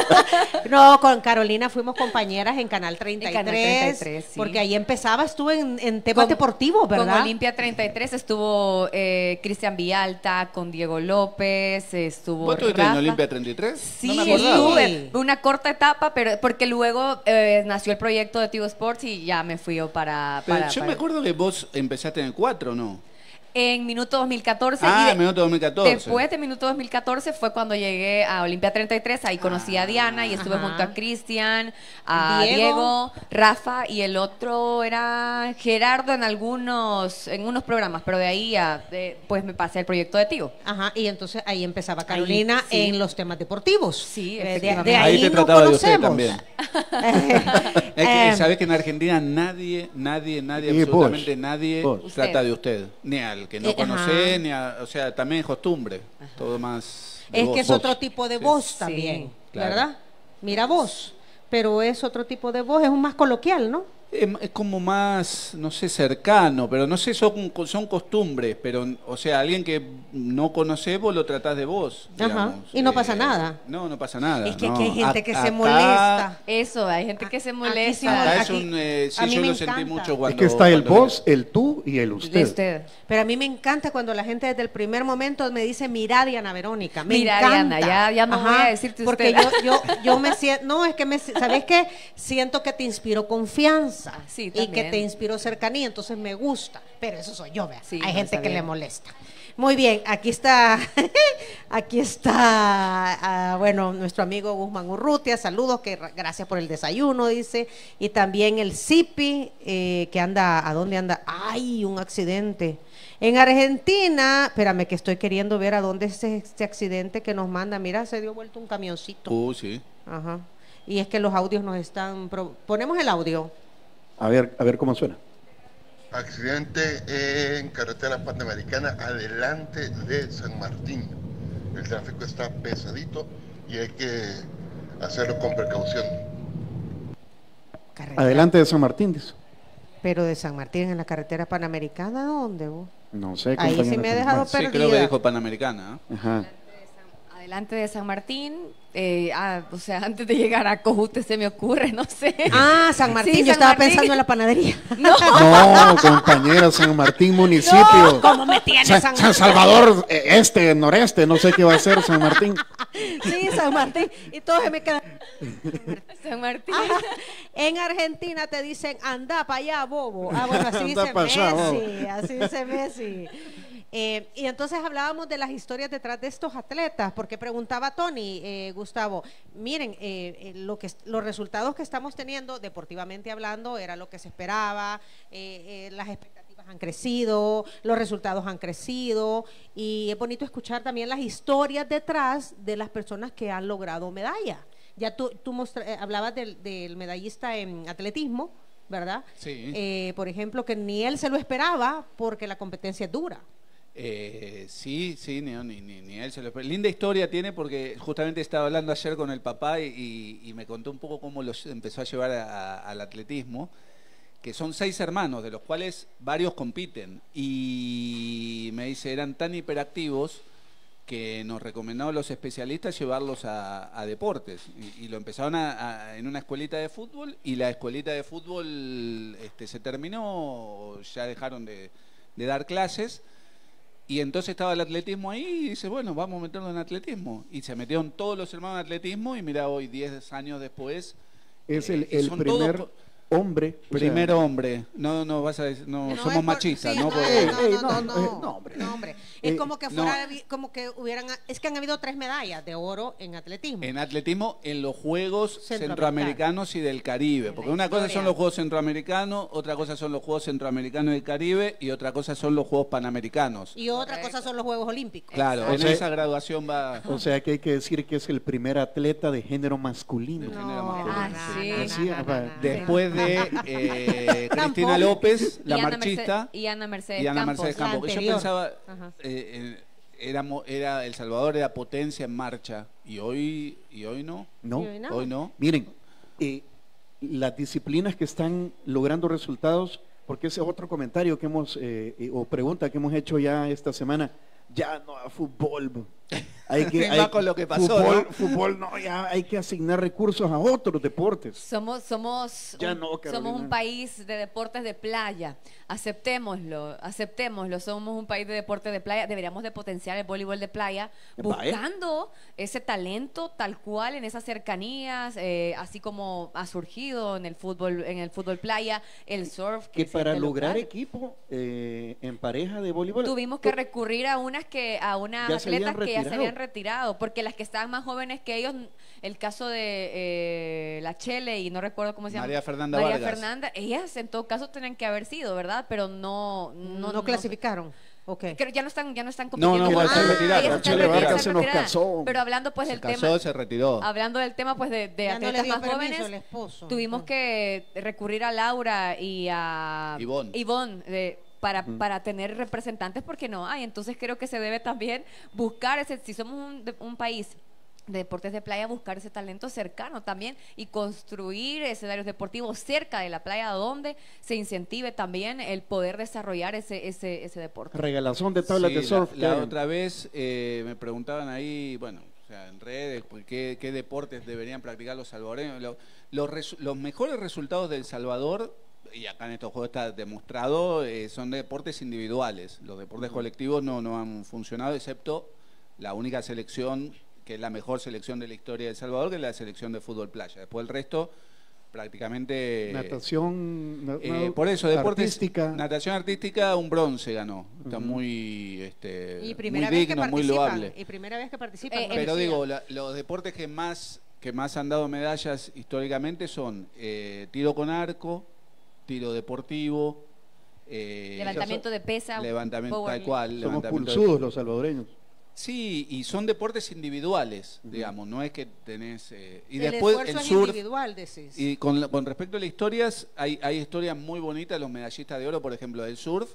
S2: No, con Carolina fuimos compañeras en Canal treinta y tres,
S4: En Canal treinta y tres, sí.
S2: porque ahí empezaba, estuve en, en temas
S4: Con-
S2: deportivos, ¿verdad?
S4: Con Olimpia treinta y tres estuvo eh, Cristian Villalta, con Diego López, estuvo
S5: ¿Vos estuviste en
S4: Rafa.
S5: Olimpia treinta y tres?
S4: Sí,
S5: No me acordaba.
S4: estuve una corta etapa, pero porque luego eh, nació el proyecto de Tigo Sports y ya me fui yo para...
S5: Pero
S4: para-
S5: yo
S4: para-
S5: me acuerdo que vos empezaste en el cuatro, ¿no?
S4: En Minuto dos mil catorce.
S5: Ah,
S4: y de-
S5: en Minuto dos mil catorce.
S4: Después de Minuto dos mil catorce fue cuando llegué a Olimpia treinta y tres, ahí conocí a Diana y estuve
S2: Ajá.
S4: junto a Cristian, a
S2: Diego.
S4: Diego. Rafa y el otro era Gerardo en algunos, en unos programas, pero de ahí ya, eh, pues me pasé al proyecto de Tigo.
S2: Ajá, y entonces ahí empezaba Carolina
S4: sí.
S2: en los temas deportivos.
S4: Sí,
S2: Eh, de,
S4: efectivamente.
S2: de
S5: Ahí
S2: ahí
S5: te
S2: nos
S5: trataba de usted
S2: conocemos.
S5: también. Es que
S2: Eh,
S5: sabés que en Argentina nadie, nadie, nadie,
S1: Y vos,
S5: absolutamente nadie
S1: vos.
S5: trata
S4: Usted.
S5: de usted. Ni al que no
S2: Eh,
S5: conoce,
S2: ajá.
S5: ni a, o sea, también es costumbre. Todo más. de
S2: es
S5: vos.
S2: que es
S5: Vos.
S2: otro tipo de
S5: Sí.
S2: voz
S4: Sí,
S2: también,
S5: claro.
S2: ¿verdad? Mira vos, pero es otro tipo de voz, es un más coloquial, ¿no?
S5: Es, es como más, no sé, cercano, pero no sé, son, son costumbres, pero, o sea, alguien que no conoces, vos lo tratás de vos.
S2: Ajá,
S5: digamos.
S2: y no pasa nada.
S5: No, no pasa nada.
S2: Es que
S5: no.
S2: aquí hay gente
S5: A-
S2: que se
S5: acá-
S2: molesta.
S4: Eso, hay gente que se
S2: Aquí
S4: molesta.
S2: sí
S5: Acá
S2: Aquí-
S5: es un, eh, sí,
S2: a mí
S5: yo
S2: me
S5: lo sentí
S2: encanta.
S5: mucho cuando.
S1: Es que está el
S5: cuando-
S1: vos, el tú y el usted.
S4: De usted.
S2: Pero a mí me encanta cuando la gente desde el primer momento me dice, mira Diana Verónica, me
S4: Mira,
S2: encanta.
S4: Diana, ya- ya no voy a decirte
S2: Porque
S4: usted.
S2: yo, yo, yo me siento, no, es que me, ¿sabes qué? Siento que te inspiro confianza
S4: Ah, sí,
S2: y que
S4: también.
S2: te inspiro cercanía, entonces me gusta, pero eso soy yo, vea.
S4: Sí,
S2: Hay
S4: no,
S2: gente
S4: está
S2: que le
S4: bien.
S2: molesta. Muy bien, aquí está, aquí está, ah, bueno, nuestro amigo Guzmán Urrutia, saludos, que ra- gracias por el desayuno, dice, y también el Zipi, eh, que anda, ¿a dónde anda? ¡Ay, un accidente! En Argentina, espérame que estoy queriendo ver a dónde es este accidente que nos manda, mira, se dio vuelto un camioncito.
S5: Uh, sí.
S2: Ajá, y es que los audios nos están, pro- ponemos el audio.
S1: A ver, a ver cómo suena.
S6: Accidente en carretera panamericana adelante de San Martín. El tráfico está pesadito y hay que hacerlo con precaución.
S2: Carretera.
S1: Adelante de San Martín, dice.
S2: Pero de San Martín en la carretera panamericana, ¿dónde vos?
S1: No sé.
S2: Ahí sí
S1: compañero
S2: me ha
S1: Germán.
S2: dejado
S5: Sí, creo que
S2: perdida.
S5: dijo Panamericana. ¿eh?
S1: Ajá.
S4: Adelante de San Martín, eh, ah, o sea, antes de llegar a Cojute se me ocurre, no sé.
S2: Ah, San Martín,
S4: Sí,
S2: yo
S4: San
S2: estaba
S4: Martín.
S2: pensando en la panadería.
S4: No,
S1: No, compañera, San Martín, municipio.
S2: ¿Cómo me tiene
S1: Sa-
S2: San
S1: San Salvador, eh, este, noreste, no sé qué va a ser San Martín.
S2: Sí, San Martín. Y todo se me queda.
S4: San Martín.
S2: Ajá. En Argentina te dicen, anda para allá, bobo. Ah, bueno, así
S1: Anda
S2: dice
S1: pa' allá, bobo.
S2: Messi. Así dice Messi. Eh, y entonces hablábamos de las historias detrás de estos atletas, porque preguntaba Tony, eh, Gustavo, miren, eh, eh, lo que, los resultados que estamos teniendo, deportivamente hablando, era lo que se esperaba, eh, eh, las expectativas han crecido, los resultados han crecido, y es bonito escuchar también las historias detrás de las personas que han logrado medalla. Ya tú, tú mostra- eh, hablabas del, del medallista en atletismo, ¿verdad?
S5: Sí.
S2: Eh, por ejemplo, que ni él se lo esperaba porque la competencia es dura.
S5: Eh, sí, sí, ni, ni, ni, ni él se lo espera. Linda historia tiene porque justamente estaba hablando ayer con el papá y, y- y me contó un poco cómo los empezó a llevar a- a- al atletismo, que son seis hermanos, de los cuales varios compiten. Y me dice, eran tan hiperactivos que nos recomendaron los especialistas llevarlos a, a deportes. Y, y lo empezaron a- a- en una escuelita de fútbol y la escuelita de fútbol este, se terminó, ya dejaron de, de dar clases. Y entonces estaba el atletismo ahí y dice, bueno, vamos a meterlo en atletismo. Y se metieron todos los hermanos en atletismo y mira, hoy, diez años después...
S1: Es
S5: eh,
S1: el,
S5: y
S1: el
S5: son
S1: primer
S5: todos-
S1: hombre. o sea,
S5: primer hombre. No, no, vas a decir, no,
S2: No,
S5: somos
S2: es por-
S5: machistas,
S2: sí,
S5: ¿no?
S2: no,
S5: Porque-
S2: no,
S1: Ey,
S2: no,
S1: no,
S2: no,
S1: no,
S2: no,
S1: no, hombre.
S2: no, hombre. Es
S1: Eh,
S2: como que
S5: no.
S2: fuera, como que hubieran, es que han habido tres medallas de oro en atletismo.
S5: En atletismo, en los Juegos
S2: Centroamericanos.
S5: Centroamericanos y del Caribe.
S2: En
S5: Porque
S2: la
S5: una cosa
S2: historia.
S5: son los Juegos Centroamericanos, otra cosa son los Juegos Centroamericanos y del Caribe y otra cosa son los Juegos Panamericanos.
S2: Y otra cosa son los Juegos Olímpicos.
S5: Claro,
S1: O
S5: en
S1: sea-
S5: esa graduación va...
S1: O sea que hay que decir que es el primer atleta de género masculino.
S5: De
S2: No,
S5: género masculino.
S4: Ah,
S2: no,
S4: sí.
S2: no, no,
S1: Así,
S2: no,
S1: apa,
S2: no, no, no.
S5: Después de eh, Cristina
S2: Tampoco.
S5: López, la
S4: Y Ana
S5: marchista,
S4: Mercedes- y Ana Mercedes
S5: y Ana
S4: Campos.
S5: Mercedes
S2: la
S5: Campos. Yo
S2: anterior.
S5: pensaba,
S2: Ajá.
S5: eh, eh, éramos- era, El Salvador era potencia en marcha y hoy, y hoy no.
S1: No.
S2: Y hoy no.
S5: Hoy no.
S1: Miren, eh, las disciplinas que están logrando resultados, porque ese es otro comentario que hemos, eh, eh, o pregunta que hemos hecho ya esta semana, ya no a fútbol. bo. Hay que,
S5: Va con lo que pasó,
S1: fútbol,
S5: ¿no?
S1: fútbol no, ya hay que asignar recursos a otros deportes.
S4: Somos, somos,
S1: Ya
S4: un,
S1: no, Carolina.
S4: somos un país de deportes de playa. Aceptémoslo, aceptémoslo. Somos un país de deportes de playa. Deberíamos de potenciar el voleibol de playa,
S1: Vaya.
S4: buscando ese talento tal cual en esas cercanías, eh, así como ha surgido en el fútbol, en el fútbol playa, el surf.
S1: Que
S4: es
S1: para
S4: de
S1: lograr
S4: local.
S1: equipo eh, en pareja de voleibol,
S4: Tuvimos que recurrir a unas que a unas
S1: Ya se habían
S4: atletas que ya se
S1: retirado.
S4: habían retirado, porque las que estaban más jóvenes que ellos, el caso de eh, la Chele y no recuerdo cómo se llama,
S5: María Fernanda
S4: María
S5: Vargas.
S4: Fernanda, ellas en todo caso tenían que haber sido, ¿verdad? Pero no
S2: No,
S4: no,
S2: clasificaron. Ok.
S4: Creo ya no están ya no están
S5: No,
S4: compitiendo.
S5: no,
S1: la
S4: con-
S1: Chele
S4: Ah,
S1: retiraron.
S4: ellas
S1: La
S4: están
S1: Chele
S4: retiradas,
S1: Vargas
S4: están
S1: se nos
S4: retiradas.
S1: casó.
S4: Pero hablando pues
S5: Se
S4: del
S5: casó,
S4: tema,
S5: se retiró.
S4: hablando del tema pues de, de
S2: Ya no le
S4: atletas
S2: dio
S4: más
S2: permiso
S4: jóvenes,
S2: el esposo.
S4: tuvimos
S2: Ah.
S4: que recurrir a Laura y a
S5: Ivonne.
S4: Ivonne, de- para, para tener representantes porque no hay. Entonces creo que se debe también buscar ese, si somos un, de- un país de deportes de playa, buscar ese talento cercano también y construir escenarios deportivos cerca de la playa donde se incentive también el poder desarrollar ese ese, ese deporte.
S1: regalazón de tablas
S5: Sí,
S1: de surf.
S5: La, la
S1: que-
S5: otra vez eh, me preguntaban ahí, bueno, o sea, en redes, pues, ¿qué, qué deportes deberían practicar los salvadoreños? Lo- los, resu- los mejores resultados del Salvador, y acá en estos juegos está demostrado, eh, son deportes individuales. Los deportes colectivos no, no han funcionado, excepto la única selección, que es la mejor selección de la historia de El Salvador, que es la selección de fútbol playa. Después el resto prácticamente...
S1: Natación, na-
S5: Eh,
S1: na-
S5: por eso, deportes,
S1: artística.
S5: natación artística, un bronce ganó. Está muy, este,
S2: Y
S5: muy
S2: primera vez que
S5: digno, muy
S2: participan.
S5: loable.
S2: Y primera vez que participan.
S4: Eh,
S2: no
S5: Pero
S2: decía.
S5: digo, la- los deportes que más, que más han dado medallas históricamente son eh, tiro con arco, tiro deportivo, eh,
S4: Levantamiento de pesa,
S5: levantamiento tal
S4: powerlifting.
S5: cual.
S1: Somos
S5: levantamiento de-
S1: pulsudos los salvadoreños.
S5: Sí, y son deportes individuales, digamos, no es que tenés... eh, y
S2: el
S5: después
S2: esfuerzo
S5: el
S2: es
S5: surf...
S2: individual, decís.
S5: Y con, la- con respecto a las historias, hay, hay historias muy bonitas, los medallistas de oro, por ejemplo, del surf.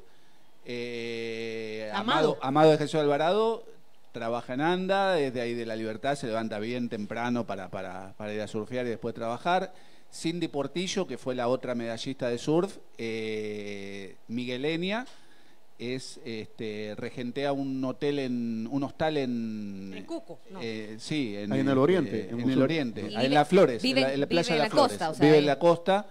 S5: Eh,
S2: Amado.
S5: Amado. Amado de Jesús Alvarado trabaja en Anda, desde ahí de La Libertad, se levanta bien temprano para, para, para ir a surfear y después trabajar. Cindy Portillo, que fue la otra medallista de surf, eh, Miguelenia, es este regentea un hotel en un hostal en
S2: En Cuco, no.
S5: eh, sí en,
S1: Ahí en el oriente,
S5: eh,
S1: en
S5: en el
S1: Museo.
S5: oriente
S4: Y
S5: ahí
S4: vive-
S5: en las Flores
S4: vive-
S5: en la, en la
S4: vive
S5: playa
S4: en
S5: de
S4: la
S5: las Flores
S4: costa, o sea,
S5: vive
S4: ahí.
S5: en la costa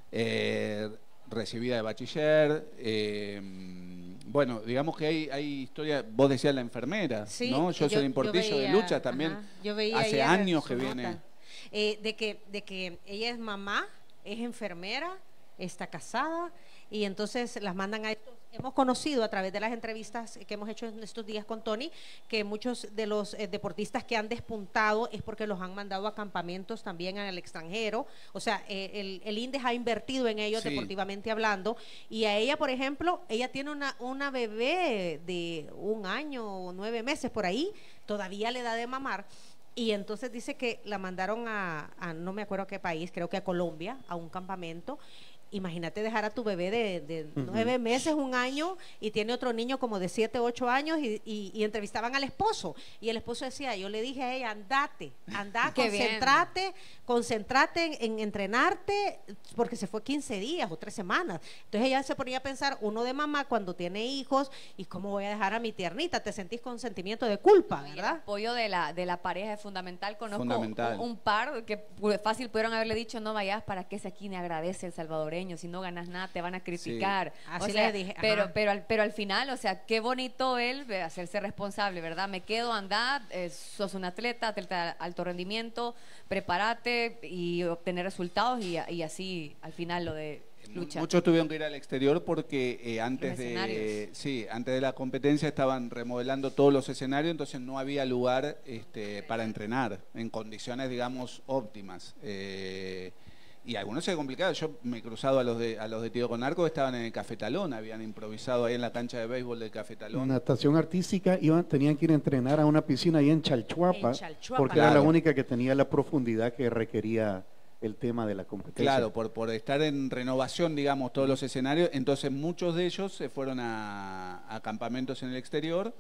S5: eh, recibida de bachiller eh, bueno digamos que hay hay historia, vos decías la enfermera,
S2: Sí,
S5: no
S2: yo-
S5: Jocelyn
S2: yo
S5: Portillo de
S2: veía,
S5: lucha también
S2: ajá, yo veía
S5: hace
S2: ella
S5: años
S2: su
S5: que
S2: nota.
S5: viene
S2: Eh, de que de que ella es mamá, es enfermera, está casada y entonces las mandan a estos. Hemos conocido a través de las entrevistas que hemos hecho en estos días con Tony que muchos de los eh, deportistas que han despuntado es porque los han mandado a campamentos también en el extranjero. O sea, eh, el, el INDES ha invertido en ellos
S5: Sí.
S2: deportivamente hablando. Y a ella, por ejemplo, ella tiene una, una bebé de un año o nueve meses por ahí, todavía le da de mamar. Y entonces dice que la mandaron a, a no me acuerdo a qué país, creo que a Colombia, a un campamento. Imagínate dejar a tu bebé de, de
S1: Ujú.
S2: nueve meses, un año, y tiene otro niño como de siete, ocho años, y, y- y entrevistaban al esposo. Y el esposo decía, yo le dije a ella, andate, anda,
S4: Qué bien.
S2: concentrate, concentrate en, en entrenarte, porque se fue quince días o tres semanas. Entonces ella se ponía a pensar, uno de mamá cuando tiene hijos, ¿y cómo voy a dejar a mi tiernita? Te sentís con sentimiento de culpa,
S4: Y el
S2: ¿verdad?
S4: apoyo de la, de la pareja es fundamental. Conozco
S5: Fundamental.
S4: Un, un par que pu- fácil pudieron haberle dicho, no vayas, para que ese aquí ni agradece el salvadoreño, si no ganas nada te van a criticar.
S2: Sí. Así
S4: O sea,
S2: le dije,
S4: pero,
S2: ajá.
S4: pero, al, pero al final, o sea, qué bonito él de hacerse responsable, ¿verdad? Me quedo, andad, eh, sos un atleta, atleta de alto rendimiento, prepárate y obtener resultados y, y así al final lo de lucha.
S5: Muchos tuvieron que ir al exterior porque eh, antes
S4: Los
S5: de
S4: escenarios.
S5: sí, antes de la competencia estaban remodelando todos los escenarios, entonces no había lugar este, para entrenar en condiciones, digamos, óptimas. Eh, y algunos se complicaban. Yo me he cruzado a los de a los de tiro con arco, estaban en el Cafetalón, habían improvisado ahí en la cancha de béisbol del Cafetalón.
S1: Natación artística, iban, tenían que ir a entrenar a una piscina ahí en Chalchuapa,
S2: En Chalchuapa.
S1: porque era la
S5: Claro.
S1: única que tenía la profundidad que requería el tema de la competencia.
S5: Claro, por, por estar en renovación, digamos, todos los escenarios, entonces muchos de ellos se fueron a, a campamentos en el exterior.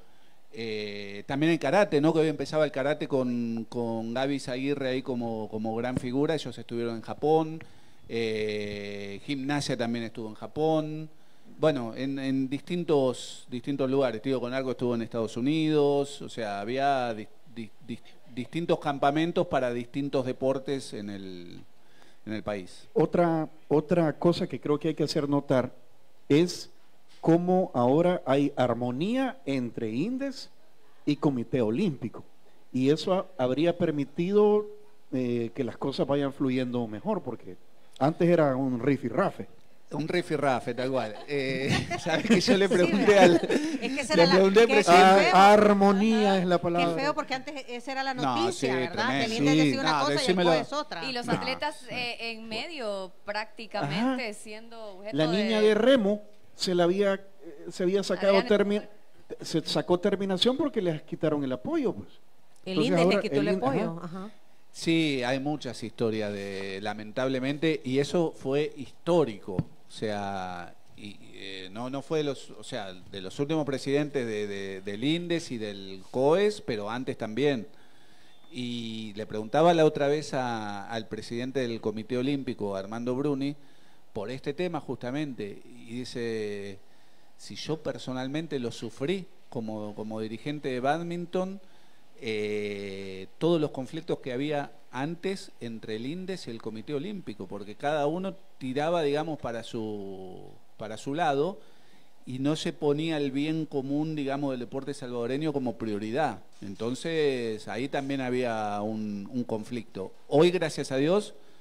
S5: Eh, también en karate, ¿no? Que hoy empezaba el karate con, con Gaby Zaguirre ahí como, como gran figura, ellos estuvieron en Japón. Eh, gimnasia también estuvo en Japón. Bueno, en, en distintos, distintos lugares. Tío con algo estuvo en Estados Unidos, o sea, había di- di- di- distintos campamentos para distintos deportes en el, en el país.
S1: Otra, otra cosa que creo que hay que hacer notar es cómo ahora hay armonía entre INDES y Comité Olímpico. Y eso ha- habría permitido eh, que las cosas vayan fluyendo mejor, porque antes era un rifirrafe.
S5: Un rifirrafe, tal cual. Eh, ¿Sabes que yo le
S2: Sí,
S5: pregunté
S2: ¿verdad?
S5: al,
S2: Es que esa
S5: le
S2: era la-
S5: pregunté al
S2: qué
S5: presidente?
S2: feo.
S1: Ah, armonía es la palabra.
S2: Qué feo, porque antes esa era la
S5: No,
S2: noticia,
S5: sí,
S2: ¿verdad?
S5: tremendo.
S2: Que el INDES
S1: Sí.
S2: decía una
S5: No,
S2: cosa y el
S5: decímelo.
S2: COE es otra.
S4: Y los
S5: No.
S4: atletas eh, en medio prácticamente
S1: Ajá.
S4: siendo objeto
S1: La niña de remo se la había, eh, se había sacado
S4: Habían-
S1: termi- se sacó terminación porque les quitaron el apoyo, pues.
S2: El
S1: Entonces
S2: INDES
S1: ahora
S2: le quitó el
S1: el IN-
S2: apoyo.
S1: ajá.
S2: Ajá.
S5: Sí, hay muchas historias de, lamentablemente, y eso fue histórico. O sea, y, eh, no, no fue de los, o sea, de los últimos presidentes de, de- del INDES y del COES, pero antes también. Y le preguntaba la otra vez a- al presidente del Comité Olímpico, Armando Bruni, por este tema justamente, y dice, si yo personalmente lo sufrí como, como dirigente de bádminton, eh, todos los conflictos que había antes entre el INDES y el Comité Olímpico, porque cada uno tiraba, digamos, para su, para su lado y no se ponía el bien común, digamos, del deporte salvadoreño como prioridad. Entonces, ahí también había un, un conflicto. Hoy, gracias a Dios,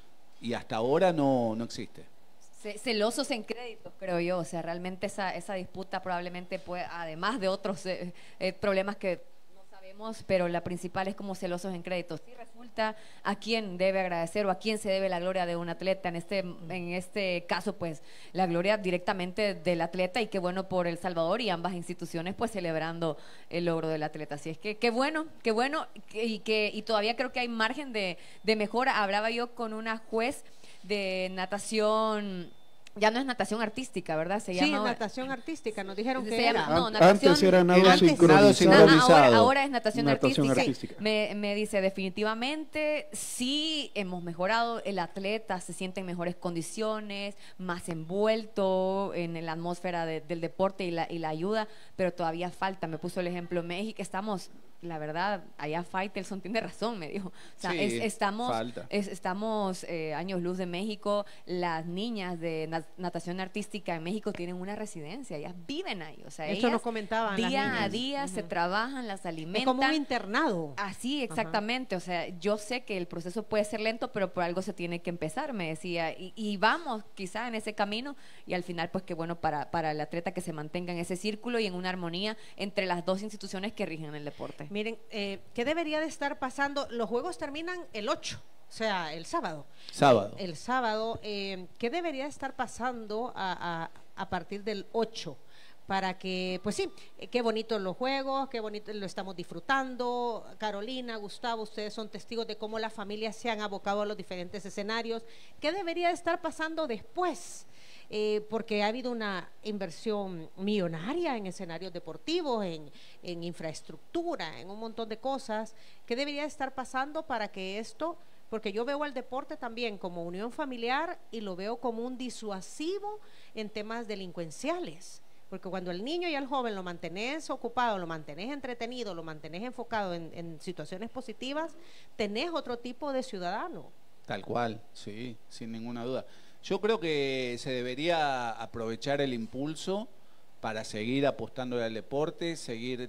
S5: y hasta ahora no, no existe.
S4: Ce- Celosos en créditos, creo yo. O sea, realmente esa, esa disputa probablemente puede, además de otros eh, eh, problemas que no sabemos, pero la principal es como celosos en créditos. Sí resulta a quién debe agradecer o a quién se debe la gloria de un atleta. En este, en este caso, pues, la gloria directamente del atleta, y qué bueno por El Salvador y ambas instituciones, pues, celebrando el logro del atleta. Así es que qué bueno, qué bueno, que- y que y todavía creo que hay margen de, de mejora. Hablaba yo con una juez de natación, ya no es natación artística, ¿verdad? Se
S2: Sí,
S4: llama ahora-
S2: natación artística, nos dijeron
S4: Se
S2: que
S4: llama-
S2: era.
S4: no,
S1: An-
S4: natación-
S1: Antes era nado
S2: Antes-
S1: sincronizado.
S5: Nado
S4: No,
S5: sincronizado.
S4: ahora, ahora es natación,
S1: Natación
S4: artística.
S1: artística.
S4: Me, me dice, definitivamente sí hemos mejorado, el atleta se siente en mejores condiciones, más envuelto en la atmósfera de- del deporte y la, y la ayuda, pero todavía falta. Me puso el ejemplo México, estamos, la verdad, allá Faitelson tiene razón, me dijo. O sea,
S5: Sí,
S4: es- estamos,
S5: falta.
S4: es- estamos eh, años luz de México. Las niñas de na- natación artística en México tienen una residencia, ellas viven ahí. O sea,
S2: Eso
S4: ellas
S2: nos comentaban las
S4: día a
S2: niñas.
S4: día se
S2: Ujú.
S4: trabajan, las alimentan.
S2: Es como un internado.
S4: Así, exactamente. O sea, yo sé que el proceso puede ser lento, pero por algo se tiene que empezar, me decía. Y, y vamos quizá en ese camino, y al final, pues qué bueno para, para el atleta que se mantenga en ese círculo y en una armonía entre las dos instituciones que rigen el deporte.
S2: Miren, eh, ¿qué debería de estar pasando? Los juegos terminan el ocho, o sea, el sábado.
S5: Sábado.
S2: El sábado, eh, ¿qué debería estar pasando a, a- a partir del ocho? Para que, pues sí, eh, qué bonitos los juegos, qué bonito lo estamos disfrutando. Carolina, Gustavo, ustedes son testigos de cómo las familias se han abocado a los diferentes escenarios. ¿Qué debería de estar pasando después? Eh, porque ha habido una inversión millonaria en escenarios deportivos, en, en infraestructura, en un montón de cosas. ¿Qué debería estar pasando para que esto, porque yo veo al deporte también como unión familiar y lo veo como un disuasivo en temas delincuenciales? Porque cuando el niño y el joven lo mantenés ocupado, lo mantenés entretenido, lo mantenés enfocado en, en situaciones positivas, tenés otro tipo de ciudadano.
S5: Tal cual, sí, sin ninguna duda. Yo creo que se debería aprovechar el impulso para seguir apostando al deporte, seguir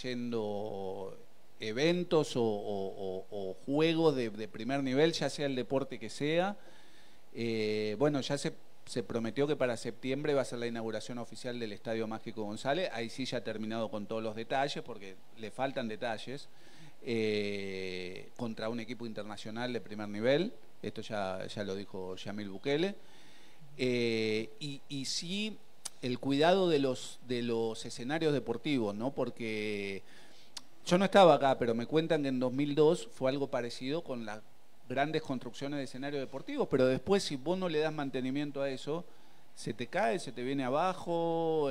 S5: trayendo eventos o, o- o- o juegos de, de primer nivel, ya sea el deporte que sea. Eh, bueno, ya se, se prometió que para septiembre va a ser la inauguración oficial del Estadio Mágico González. Ahí sí ya ha terminado con todos los detalles, porque le faltan detalles. Eh, contra un equipo internacional de primer nivel, esto ya, ya lo dijo Yamil Bukele. Eh, y, y sí el cuidado de los, de los escenarios deportivos, ¿no? Porque yo no estaba acá, pero me cuentan que en dos mil dos fue algo parecido con las grandes construcciones de escenarios deportivos, pero después si vos no le das mantenimiento a eso, se te cae, se te viene abajo,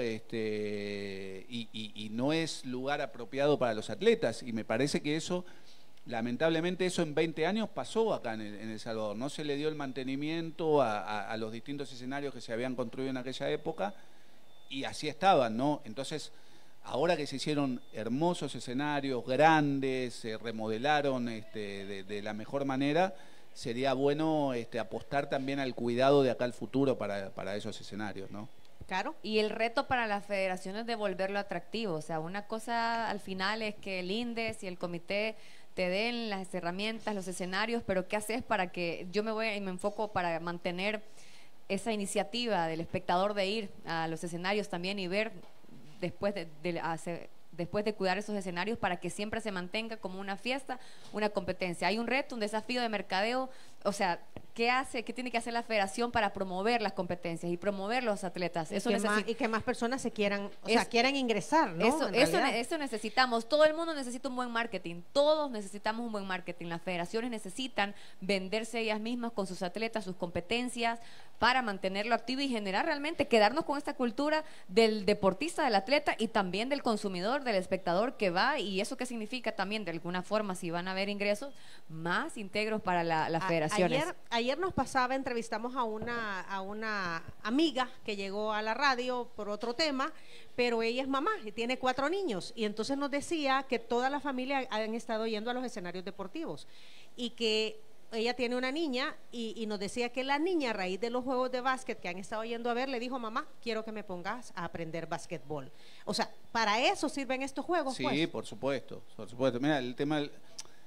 S5: este, y, y- y no es lugar apropiado para los atletas. Y me parece que eso, lamentablemente, eso en veinte años pasó acá en El, en El Salvador. No se le dio el mantenimiento a, a- a los distintos escenarios que se habían construido en aquella época, y así estaban, ¿no? Entonces, ahora que se hicieron hermosos escenarios, grandes, se remodelaron este, de, de la mejor manera, sería bueno este, apostar también al cuidado de acá al futuro para, para esos escenarios, ¿no?
S2: Claro.
S4: Y el reto para las federaciones de volverlo atractivo. O sea, una cosa al final es que el INDES y el comité te den las herramientas, los escenarios, pero ¿qué haces para que yo me voy y me enfoco para mantener esa iniciativa del espectador de ir a los escenarios también y ver después de, de hacer- después de cuidar esos escenarios para que siempre se mantenga como una fiesta, una competencia? Hay un reto, un desafío de mercadeo. O sea, ¿qué hace, qué tiene que hacer la federación para promover las competencias y promover los atletas?
S2: Y
S4: Eso
S2: que, más,
S4: necesita.
S2: y que más personas se quieran, o
S4: Es-
S2: sea, quieran ingresar, ¿no?
S4: Eso,
S2: En
S4: eso,
S2: realidad.
S4: eso necesitamos. Todo el mundo necesita un buen marketing. Todos necesitamos un buen marketing. Las federaciones necesitan venderse ellas mismas con sus atletas, sus competencias, para mantenerlo activo y generar realmente, quedarnos con esta cultura del deportista, del atleta y también del consumidor, del espectador que va. Y eso qué significa también, de alguna forma, si van a haber ingresos, más íntegros para la- las
S2: A-
S4: federaciones.
S2: Ayer, ayer nos pasaba, entrevistamos a una, a una amiga que llegó a la radio por otro tema, pero ella es mamá y tiene cuatro niños. Y entonces nos decía que toda la familia han estado yendo a los escenarios deportivos y que ella tiene una niña y, y nos decía que la niña, a raíz de los juegos de básquet que han estado yendo a ver, le dijo: mamá, quiero que me pongas a aprender básquetbol. O sea, para eso sirven estos juegos,
S5: Sí,
S2: pues.
S5: por supuesto, por supuesto. Mira, el tema, del-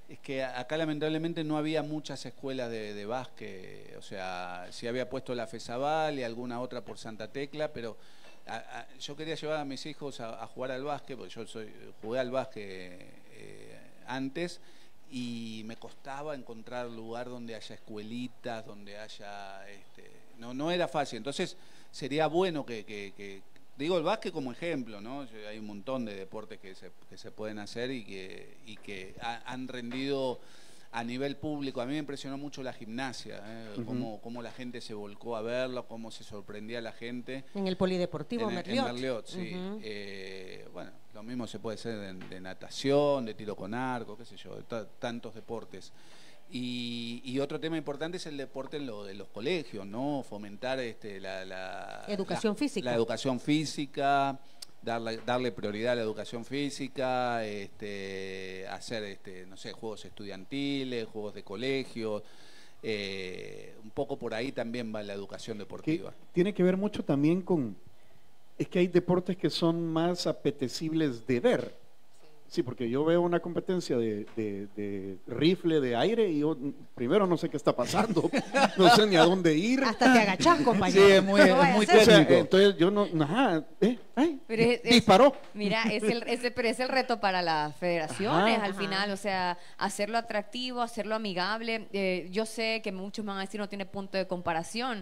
S5: Es que acá lamentablemente no había muchas escuelas de, de básquet, o sea, sí había puesto la FESABAL y alguna otra por Santa Tecla, pero a, a, yo quería llevar a mis hijos a, a jugar al básquet, porque yo soy, jugué al básquet eh, antes, y me costaba encontrar lugar donde haya escuelitas, donde haya... Este, no, no era fácil, entonces sería bueno que... que, que digo el básquet como ejemplo, ¿no? Hay un montón de deportes que se, que se pueden hacer y que, y que ha, han rendido a nivel público. A mí me impresionó mucho la gimnasia, ¿eh? Uh-huh. cómo, cómo la gente se volcó a verlo, cómo se sorprendía la gente.
S2: En el polideportivo
S5: en,
S2: Merliot.
S5: En Merliot, sí.
S2: Uh-huh.
S5: eh, bueno, lo mismo se puede hacer de, de natación, de tiro con arco, qué sé yo, de tantos deportes. Y, y otro tema importante es el deporte en, lo, en los colegios, ¿no? Fomentar este, la, la
S2: educación
S5: la,
S2: física.
S5: La educación física, darle, darle prioridad a la educación física, este, hacer, este, no sé, juegos estudiantiles, juegos de colegio. Eh, un poco por ahí también va la educación deportiva.
S1: Que tiene que ver mucho también con, es que hay deportes que son más apetecibles de ver. Sí, porque yo veo una competencia de, de, de rifle de aire y yo primero no sé qué está pasando, no sé ni a dónde ir.
S2: Hasta te agachás, compañero.
S5: Sí, es muy,
S2: no
S5: es muy
S2: técnico.
S1: O sea, entonces yo no, ajá, eh, ay,
S4: Pero es, es,
S1: disparó.
S4: Mira, es el, es, el, pero es el reto para las federaciones
S1: Ajá,
S4: al
S2: ajá.
S4: final, o sea, hacerlo atractivo, hacerlo amigable. Eh, yo sé que muchos van a decir no tiene punto de comparación.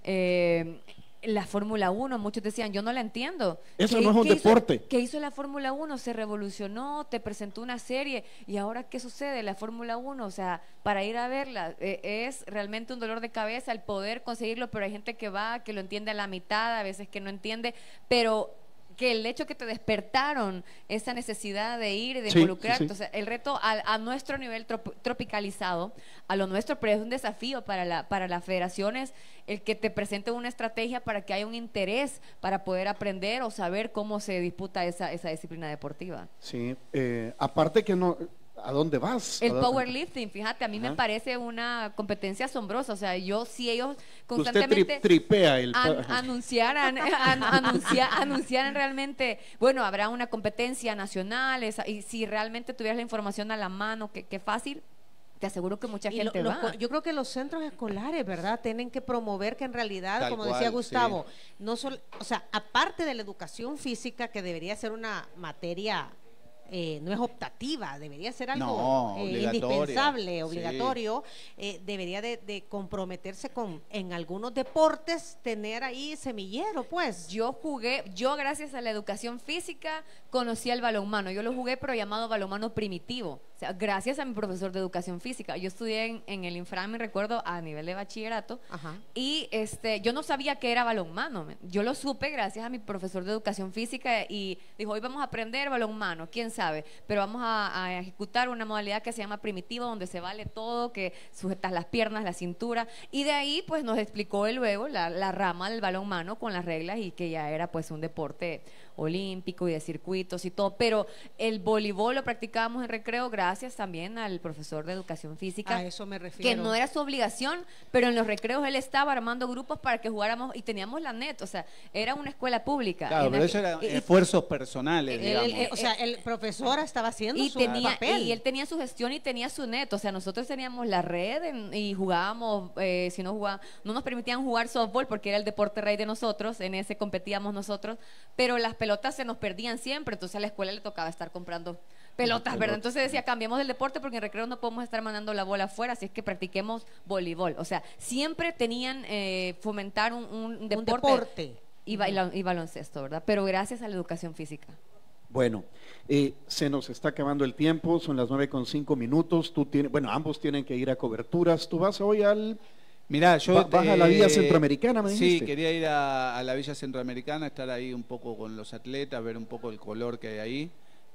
S4: Eh, La Fórmula uno, muchos decían, yo no la entiendo.
S1: Eso
S4: ¿Qué-
S1: no es un
S4: qué hizo-
S1: deporte.
S4: ¿Qué hizo la Fórmula uno? Se revolucionó, te presentó una serie y ahora ¿qué sucede? La Fórmula uno, o sea, para ir a verla eh, es realmente un dolor de cabeza el poder conseguirlo, pero hay gente que va, que lo entiende a la mitad, a veces que no entiende, pero que el hecho que te despertaron esa necesidad de ir y de
S1: Sí,
S4: involucrarte,
S1: sí, sí.
S4: o sea, el reto a, a nuestro nivel trop- tropicalizado, a lo nuestro, pero es un desafío para, la, para las federaciones el que te presente una estrategia para que haya un interés para poder aprender o saber cómo se disputa esa, esa disciplina deportiva.
S1: Sí, eh, aparte que no, ¿a dónde vas?
S4: El
S1: ¿A dónde-
S4: powerlifting, fíjate, a mí
S1: Ajá.
S4: me parece una competencia asombrosa, o sea, yo si ellos
S1: Usted tri-
S4: constantemente...
S1: tripea el...
S4: An-
S1: ajá.
S4: anunciaran, an- anuncia- anunciaran realmente, bueno, habrá una competencia nacional, esa- y si realmente tuvieras la información a la mano, que, que fácil, te aseguro que mucha
S2: Y
S4: gente
S2: lo- los
S4: va.
S2: co- yo creo que los centros escolares, ¿verdad? Tienen que promover que en realidad,
S5: Tal
S2: como
S5: cual,
S2: decía Gustavo,
S5: sí.
S2: no solo, o sea, aparte de la educación física, que debería ser una materia, eh, no es optativa, debería ser algo
S5: No,
S2: eh,
S5: obligatoria,
S2: indispensable,
S5: sí.
S2: obligatorio, eh, debería de, de comprometerse con, en algunos deportes, tener ahí semillero, pues.
S4: Yo jugué, yo gracias a la educación física conocí el balonmano. Yo lo jugué, pero llamado balonmano primitivo. O sea, gracias a mi profesor de educación física. Yo estudié en, en el Inframi, recuerdo, a nivel de bachillerato.
S2: Ajá.
S4: Y este, yo no sabía que era balonmano. men. Yo lo supe gracias a mi profesor de educación física y dijo, hoy vamos a aprender balonmano, quién sabe, pero vamos a, a ejecutar una modalidad que se llama primitivo, donde se vale todo, que sujetas las piernas, la cintura, y de ahí pues nos explicó él luego la, la rama del balonmano con las reglas y que ya era pues un deporte olímpico y de circuitos y todo, pero el voleibol lo practicábamos en recreo gracias también al profesor de educación física.
S2: A eso me refiero.
S4: Que no era su obligación, pero en los recreos él estaba armando grupos para que jugáramos y teníamos la net, o sea, era una escuela pública.
S5: Claro,
S4: En
S5: pero
S4: la-
S5: eso eran
S4: y-
S5: esfuerzos personales,
S2: El-
S5: digamos.
S2: el- o sea, el profesor estaba haciendo
S4: y
S2: su
S4: tenía
S2: papel.
S4: y él tenía su gestión y tenía su net, o sea, nosotros teníamos la red en- y jugábamos, eh, si no jugábamos, no nos permitían jugar softball porque era el deporte rey de nosotros, en ese competíamos nosotros, pero las pelotas se nos perdían siempre, entonces a la escuela le tocaba estar comprando pelotas, ¿verdad? Entonces decía, cambiemos del deporte porque en recreo no podemos estar mandando la bola afuera, así es que practiquemos voleibol, o sea, siempre tenían eh, fomentar un, un deporte,
S2: Un deporte.
S4: Y, baila- y baloncesto, ¿verdad? Pero gracias a la educación física.
S1: Bueno, eh, se nos está acabando el tiempo, son las nueve con cinco minutos, tú tienes, bueno, ambos tienen que ir a coberturas, tú vas hoy al...
S5: Mirá, yo...
S1: Va- vas a la Villa Centroamericana, me
S5: Sí,
S1: dijiste.
S5: quería ir a, a la Villa Centroamericana, estar ahí un poco con los atletas, ver un poco el color que hay ahí.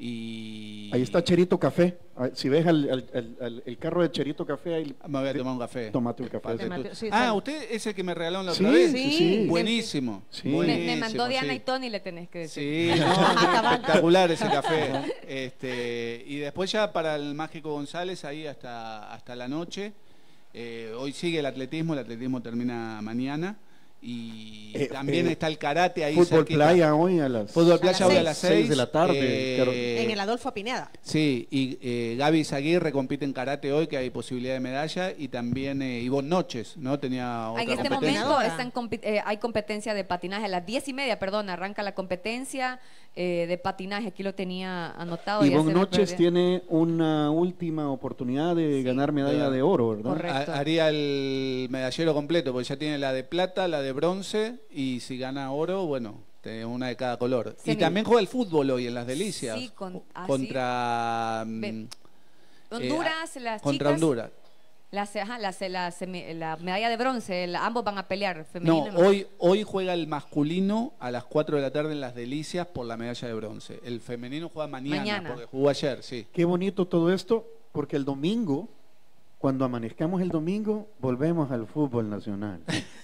S5: Y...
S1: Ahí está Cherito Café, Ah, si ves al, al- al- al- el carro de Cherito Café, ahí,
S5: Me voy a tomar un café.
S1: Tómate un café.
S5: Aparte
S2: Tómate-
S5: tú-
S2: sí,
S5: ah,
S2: sal-
S5: usted es el que me regalaron la
S1: Sí,
S5: otra vez.
S1: sí, sí.
S5: Buenísimo.
S1: Sí.
S4: Me,
S5: buenísimo,
S4: me mandó Diana
S5: sí.
S4: y Tony, le tenés que decir.
S5: Sí, no, espectacular ese café. Este, y después ya para el Mágico González, ahí hasta, hasta la noche. Eh, hoy sigue el atletismo, el atletismo termina mañana. y
S1: Eh,
S5: también
S1: eh,
S5: está el karate ahí
S1: Fútbol
S5: cerquita.
S1: playa hoy a las
S5: Fútbol
S2: A
S5: playa
S2: las
S5: hoy a
S2: seis.
S5: las
S1: seis
S5: seis
S1: de la tarde,
S5: eh,
S1: Caro-
S2: En el Adolfo Pineda.
S5: Sí, y eh, Gaby Zaguirre compite en karate hoy, que hay posibilidad de medalla, y también eh, Ivonne Noches, ¿no? Tenía otra
S4: En este
S5: competencia.
S4: momento están compi- eh, hay competencia de patinaje. A las diez y media, perdón, arranca la competencia eh, de patinaje. Aquí lo tenía anotado. ya
S1: Ivonne
S4: se me
S1: Noches
S4: perdió.
S1: tiene una última oportunidad de ganar medalla de oro, ¿verdad?
S4: Correcto.
S5: Ha- Haría el medallero completo, porque ya tiene la de plata, la de bronce, y si gana oro, bueno, tiene una de cada color.
S4: Se
S5: y
S4: me-
S5: también juega el fútbol hoy en Las Delicias.
S4: Sí, con- ah,
S5: contra mm,
S4: Ve- Honduras, las
S5: contra
S4: chicas,
S5: Honduras.
S4: La, se- ajá, la, se- la, semi- la medalla de bronce, la- ambos van a pelear,
S5: No,
S4: femenino. y
S5: hoy, hoy juega el masculino a las cuatro de la tarde en Las Delicias por la medalla de bronce. El femenino juega mañana,
S4: Mañana.
S5: porque jugó ayer, sí.
S1: Qué bonito todo esto, porque el domingo, cuando amanezcamos el domingo, volvemos al fútbol nacional.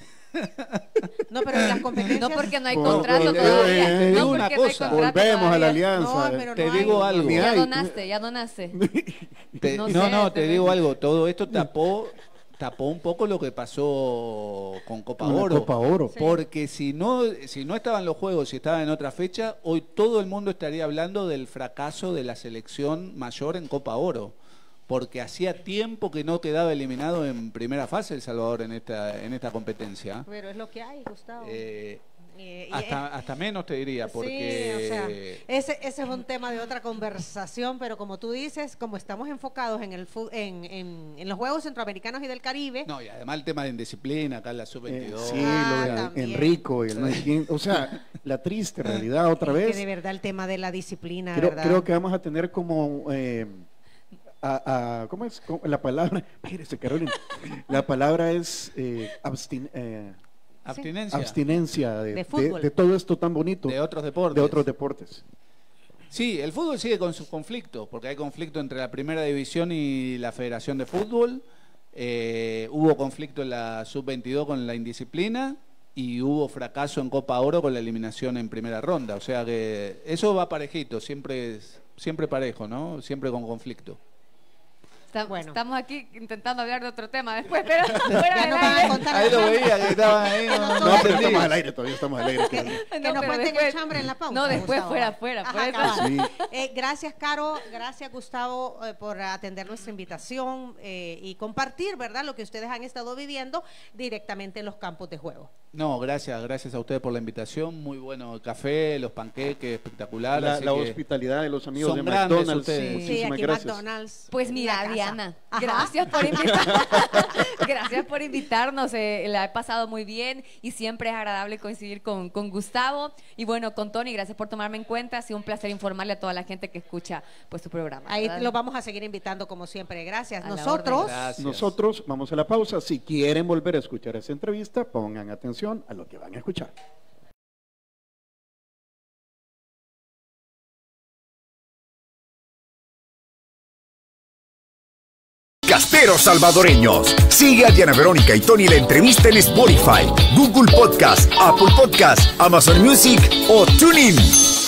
S2: No, pero en las competencias.
S4: No porque no hay
S1: Vol-
S4: contrato
S1: vol-
S4: todavía.
S1: te
S4: no
S5: digo
S4: porque
S5: una
S4: no hay
S5: cosa,
S4: contrato
S1: Volvemos a la
S4: todavía.
S1: alianza.
S2: No, pero
S5: Te
S2: no
S5: digo
S2: hay.
S5: algo.
S1: Ni
S4: Ya
S1: hay.
S4: donaste, ya donaste.
S5: Te-
S4: No
S5: no,
S4: sé,
S5: no, te
S4: pero-
S5: digo algo. Todo esto tapó, tapó un poco lo que pasó con Copa
S1: Con la
S5: Oro.
S1: Copa Oro.
S2: Sí.
S5: Porque si no, si no estaban los juegos, si estaban en otra fecha, hoy todo el mundo estaría hablando del fracaso de la selección mayor en Copa Oro. Porque hacía tiempo que no quedaba eliminado en primera fase El Salvador en esta, en esta competencia.
S2: Pero es lo que hay, Gustavo.
S5: Eh,
S2: Eh, y-
S5: hasta, hasta menos te diría, porque...
S2: Sí, o sea, ese, ese es un tema de otra conversación, pero como tú dices, como estamos enfocados en el fu- en, en, en los Juegos Centroamericanos y del Caribe,
S5: No, y además el tema de indisciplina, acá en la sub
S1: Eh,
S5: veintidós.
S1: sí,
S2: Ah,
S1: lo de
S2: también.
S1: Enrico, y el no sé quién. O sea, la triste realidad otra
S2: es que
S1: vez.
S2: de verdad el tema de la disciplina,
S1: Creo,
S2: ¿verdad?
S1: creo que vamos a tener como eh, a, a- ¿cómo es? ¿Cómo? La palabra, espérese, Carolina. La palabra es eh, abstin- eh,
S5: Abstinencia.
S1: abstinencia de,
S2: De
S1: de-
S2: fútbol.
S1: de todo esto tan bonito
S5: De otros deportes.
S1: de otros deportes.
S5: Sí, el fútbol sigue con sus conflictos, porque hay conflicto entre la primera división y la Federación de Fútbol. Eh, hubo conflicto en la sub veintidós con la indisciplina y hubo fracaso en Copa Oro con la eliminación en primera ronda. O sea que eso va parejito, siempre, es- siempre parejo, ¿no? Siempre con conflicto.
S4: Está-
S2: Bueno.
S4: Estamos aquí intentando hablar de otro tema después, pero fuera
S2: Ya
S4: del
S2: nos van a
S4: aire.
S2: contar
S5: Ahí
S2: el
S5: lo
S2: chambre.
S5: veía, que estaban ahí. No,
S1: No,
S5: no
S1: pero
S5: entendí.
S1: estamos al aire, todavía estamos al aire. Carolina.
S2: Que
S4: No,
S2: nos
S4: pero
S2: cuenten
S4: después-
S2: el chambre en la pausa.
S4: No, después
S2: Gustavo.
S4: fuera, fuera. por
S2: Ajá,
S4: eso-
S2: cabal.
S1: Sí.
S2: Eh, gracias, Caro. Gracias, Gustavo, eh, por atender nuestra invitación eh, y compartir, ¿verdad?, lo que ustedes han estado viviendo directamente en los campos de juego.
S5: No, gracias, gracias a ustedes por la invitación. Muy bueno el café, los panqueques, espectacular.
S1: La,
S5: así
S1: la
S5: que-
S1: hospitalidad de los amigos
S5: Son
S1: de
S5: grandes
S1: McDonald's.
S5: ustedes.
S2: Sí,
S1: Muchísimas
S2: aquí
S1: gracias.
S2: McDonald's.
S4: Pues
S2: la
S4: mira,
S2: casa.
S4: Diana,
S2: Ajá.
S4: gracias por invitarnos. Gracias por invitarnos. eh, la he pasado muy bien y siempre es agradable coincidir con, con Gustavo. Y bueno, con Tony, gracias por tomarme en cuenta. Ha sido un placer informarle a toda la gente que escucha pues tu programa.
S2: Ahí
S4: ¿verdad?
S2: los vamos a seguir invitando como siempre. Gracias.
S4: A la
S2: Nosotros,
S4: orden.
S5: Gracias.
S1: Nosotros vamos a la pausa. Si quieren volver a escuchar esta entrevista, pongan atención a lo que van a escuchar.
S7: Casteros salvadoreños. Sigue a Diana Verónica y Tony la entrevista en Spotify, Google Podcast, Apple Podcast, Amazon Music o TuneIn.